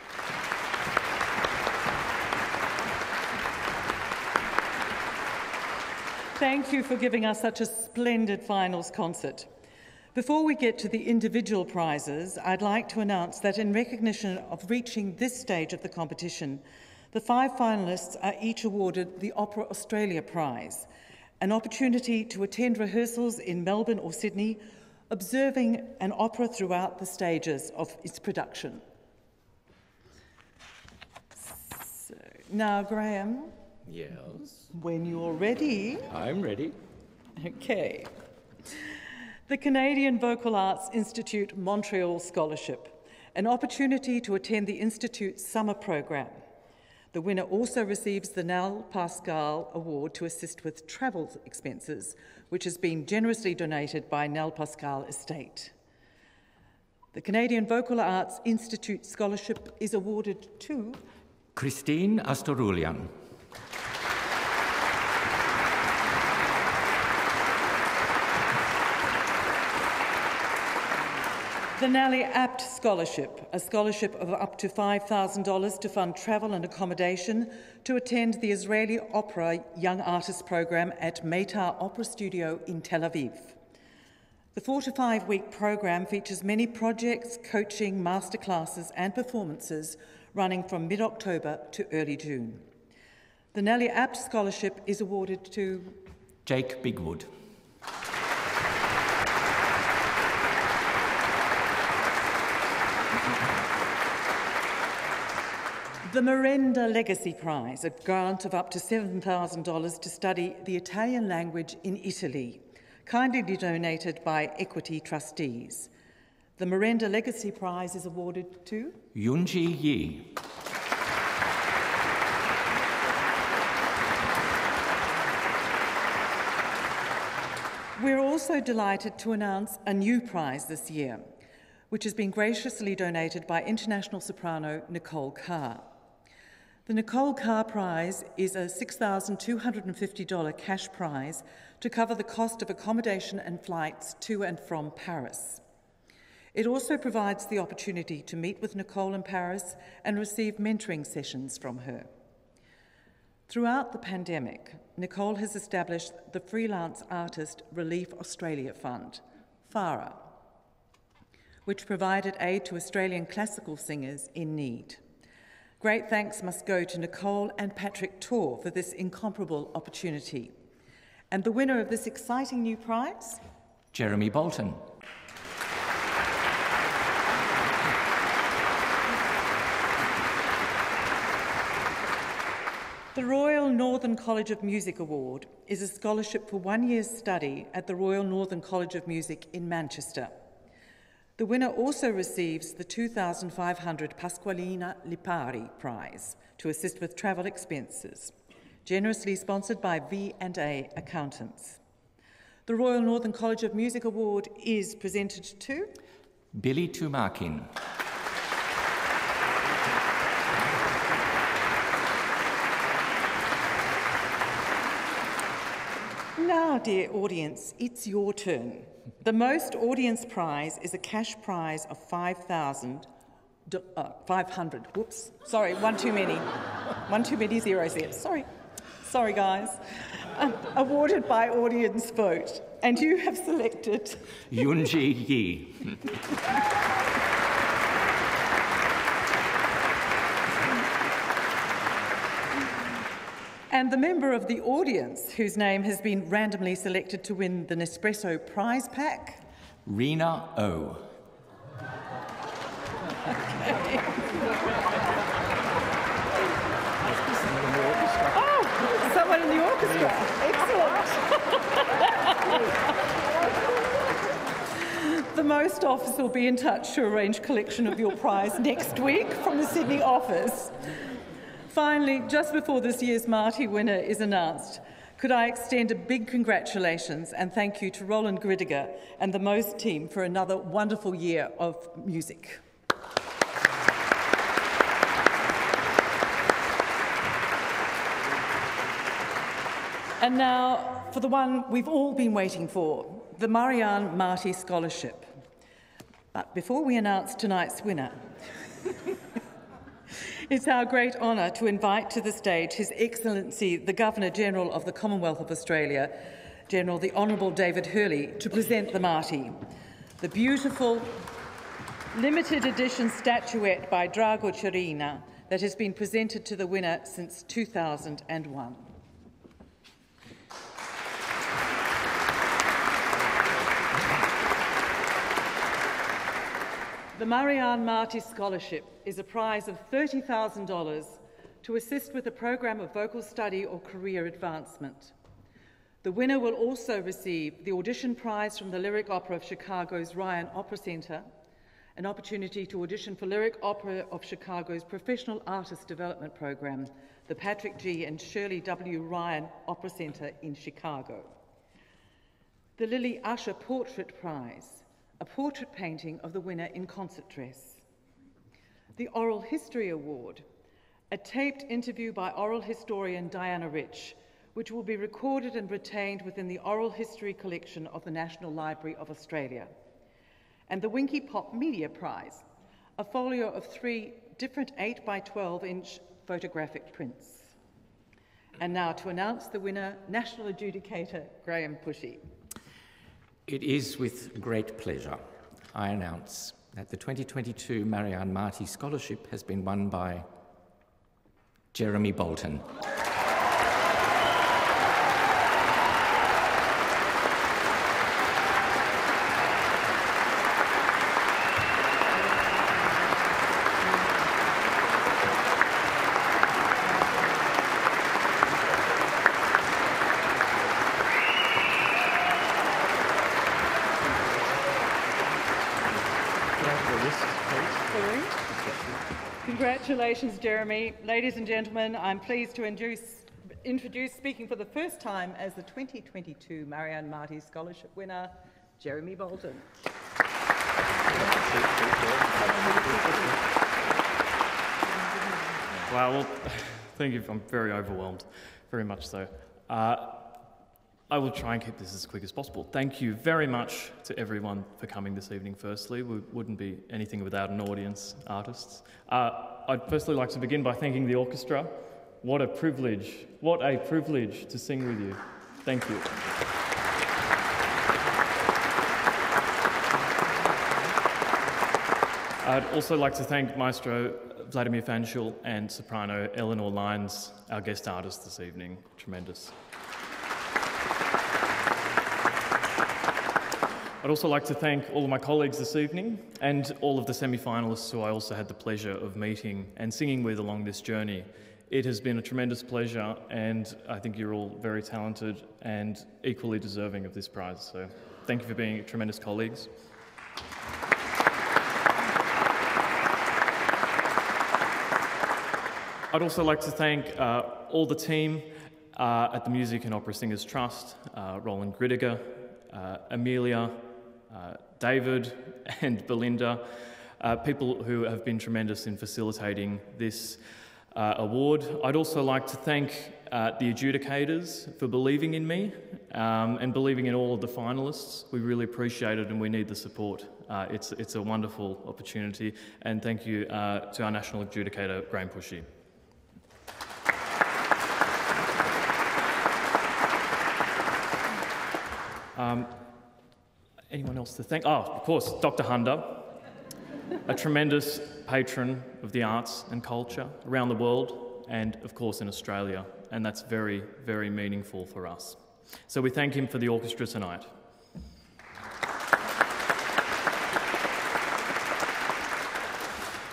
Thank you for giving us such a splendid finals concert. Before we get to the individual prizes, I'd like to announce that in recognition of reaching this stage of the competition, the five finalists are each awarded the Opera Australia Prize, an opportunity to attend rehearsals in Melbourne or Sydney, observing an opera throughout the stages of its production. So, now, Graham. Yes? When you're ready. I'm ready. Okay. The Canadian Vocal Arts Institute Montreal Scholarship, an opportunity to attend the Institute's summer program. The winner also receives the Nell Pascal Award to assist with travel expenses, which has been generously donated by Nell Pascal Estate. The Canadian Vocal Arts Institute Scholarship is awarded to Kristin Astouroghlian. The Nally Apt Scholarship, a scholarship of up to five thousand dollars to fund travel and accommodation to attend the Israeli Opera Young Artist Program at Meitar Opera Studio in Tel Aviv. The four to five week program features many projects, coaching, masterclasses and performances running from mid-October to early June. The Nally Apt Scholarship is awarded to Jake Bigwood. The Merenda Legacy Prize, a grant of up to seven thousand dollars to study the Italian language in Italy, kindly donated by Equity trustees. The Merenda Legacy Prize is awarded to Younji Yi. We're also delighted to announce a new prize this year, which has been graciously donated by international soprano Nicole Carr. The Nicole Carr Prize is a six thousand two hundred fifty dollars cash prize to cover the cost of accommodation and flights to and from Paris. It also provides the opportunity to meet with Nicole in Paris and receive mentoring sessions from her. Throughout the pandemic, Nicole has established the Freelance Artist Relief Australia Fund, FARA, which provided aid to Australian classical singers in need. Great thanks must go to Nicole and Patrick Torr for this incomparable opportunity. And the winner of this exciting new prize? Jeremy Boulton. The Royal Northern College of Music Award is a scholarship for one year's study at the Royal Northern College of Music in Manchester. The winner also receives the two thousand five hundred Pasqualina Lipari Prize to assist with travel expenses, generously sponsored by V and A Accountants. The Royal Northern College of Music Award is presented to Billie Tumarkin. Now, dear audience, it's your turn. The most audience prize is a cash prize of five thousand, uh, five hundred, whoops, sorry, one too many, one too many zeros there, sorry, sorry guys, um, awarded by audience vote, and you have selected Younji Yi. And the member of the audience whose name has been randomly selected to win the Nespresso prize pack? Rena O. Oh, someone in the orchestra. Excellent. The Most office will be in touch to arrange collection of your prize next week from the Sydney office. Finally, just before this year's Marty winner is announced, could I extend a big congratulations and thank you to Roland Gridiger and the Most team for another wonderful year of music. And now for the one we've all been waiting for, the Marianne Marty Scholarship. But before we announce tonight's winner, it's our great honour to invite to the stage His Excellency the Governor-General of the Commonwealth of Australia, General the Honourable David Hurley, to present the Marty, the beautiful limited edition statuette by Drago Cerina that has been presented to the winner since two thousand one. The Marianne Marty Scholarship is a prize of thirty thousand dollars to assist with a program of vocal study or career advancement. The winner will also receive the audition prize from the Lyric Opera of Chicago's Ryan Opera Center, an opportunity to audition for Lyric Opera of Chicago's Professional Artist Development Program, the Patrick G. and Shirley W. Ryan Opera Center in Chicago. The Lily Usher Portrait Prize, a portrait painting of the winner in concert dress. The Oral History Award, a taped interview by oral historian Diana Rich, which will be recorded and retained within the Oral History Collection of the National Library of Australia. And the Winky Pop Media Prize, a folio of three different eight by twelve inch photographic prints. And now to announce the winner, National Adjudicator Graham Pushee. It is with great pleasure I announce that the twenty twenty-two Marianne Marty Scholarship has been won by Jeremy Boulton. Congratulations, Jeremy. Ladies and gentlemen, I'm pleased to introduce, introduce, speaking for the first time as the twenty twenty-two Marianne Marty Scholarship winner, Jeremy Boulton. Wow, well, thank you. I'm very overwhelmed, very much so. Uh, I will try and keep this as quick as possible. Thank you very much to everyone for coming this evening, firstly. We wouldn't be anything without an audience, artists. Uh, I'd firstly like to begin by thanking the orchestra. What a privilege, what a privilege to sing with you. Thank you. I'd also like to thank Maestro Vladimir Fanchel and soprano Eleanor Lyons, our guest artist this evening. Tremendous. I'd also like to thank all of my colleagues this evening and all of the semi-finalists who I also had the pleasure of meeting and singing with along this journey. It has been a tremendous pleasure, and I think you're all very talented and equally deserving of this prize. So thank you for being tremendous colleagues. I'd also like to thank uh, all the team uh, at the Music and Opera Singers Trust, uh, Roland Gridiger, uh, Amelia, uh, David and Belinda, uh, people who have been tremendous in facilitating this uh, award. I'd also like to thank uh, the Adjudicators for believing in me um, and believing in all of the finalists. We really appreciate it and we need the support. Uh, it's, it's a wonderful opportunity, and thank you uh, to our National Adjudicator, Graham Pushee. Um, anyone else to thank? Oh, of course, Doctor Handa, a tremendous patron of the arts and culture around the world and, of course, in Australia, and that's very, very meaningful for us. So we thank him for the orchestra tonight.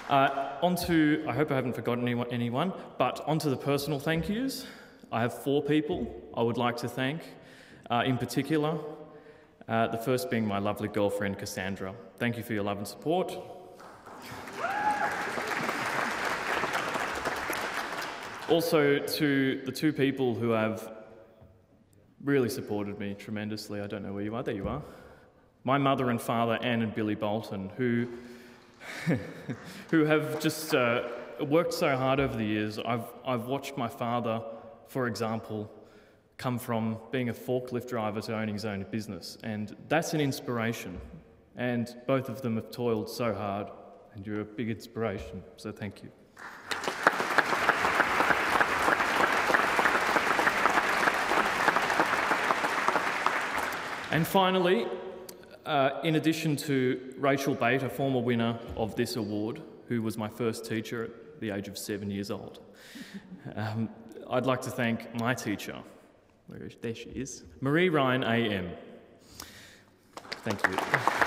Uh, on to, I hope I haven't forgotten anyone, anyone, but on to the personal thank yous. I have four people I would like to thank uh, in particular. Uh, the first being my lovely girlfriend, Cassandra. Thank you for your love and support. Also to the two people who have really supported me tremendously. I don't know where you are. There you are. My mother and father, Anne and Billie Boulton, who, who have just uh, worked so hard over the years. I've, I've watched my father, for example, come from being a forklift driver to owning his own business, and that's an inspiration. And both of them have toiled so hard, and you're a big inspiration, so thank you. And finally, uh, in addition to Rachel Bate, a former winner of this award, who was my first teacher at the age of seven years old, um, I'd like to thank my teacher. Where is, there she is, Marie Ryan A M. Thank you.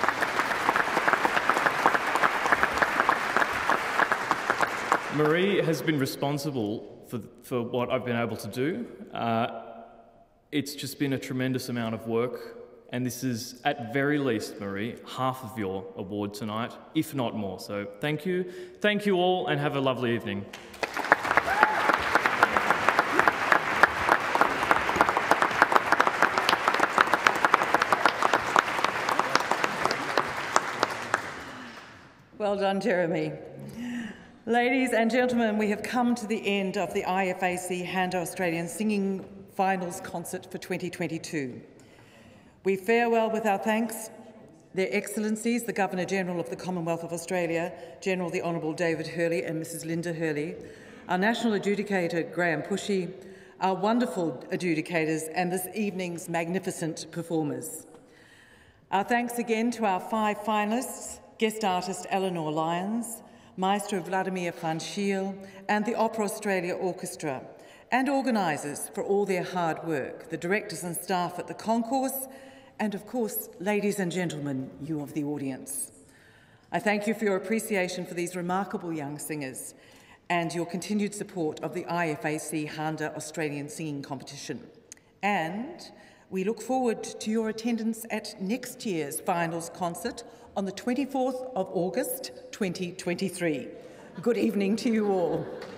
Marie has been responsible for, for what I've been able to do. Uh, it's just been a tremendous amount of work, and this is, at very least, Marie, half of your award tonight, if not more. So thank you. Thank you all, and have a lovely evening. Well done, Jeremy. Ladies and gentlemen, we have come to the end of the I F A C Handa Australian Singing Finals Concert for twenty twenty-two. We farewell with our thanks Their Excellencies, the Governor-General of the Commonwealth of Australia, General the Honourable David Hurley and Missus Linda Hurley, our National Adjudicator, Graham Pushee, our wonderful adjudicators, and this evening's magnificent performers. Our thanks again to our five finalists, guest artist Eleanor Lyons, Maestro Vladimir van Schiel, and the Opera Australia Orchestra, and organisers for all their hard work, the directors and staff at the Concourse, and of course, ladies and gentlemen, you of the audience. I thank you for your appreciation for these remarkable young singers and your continued support of the I F A C Handa Australian Singing Competition. And we look forward to your attendance at next year's finals concert on the twenty-fourth of August, twenty twenty-three. Good evening to you all.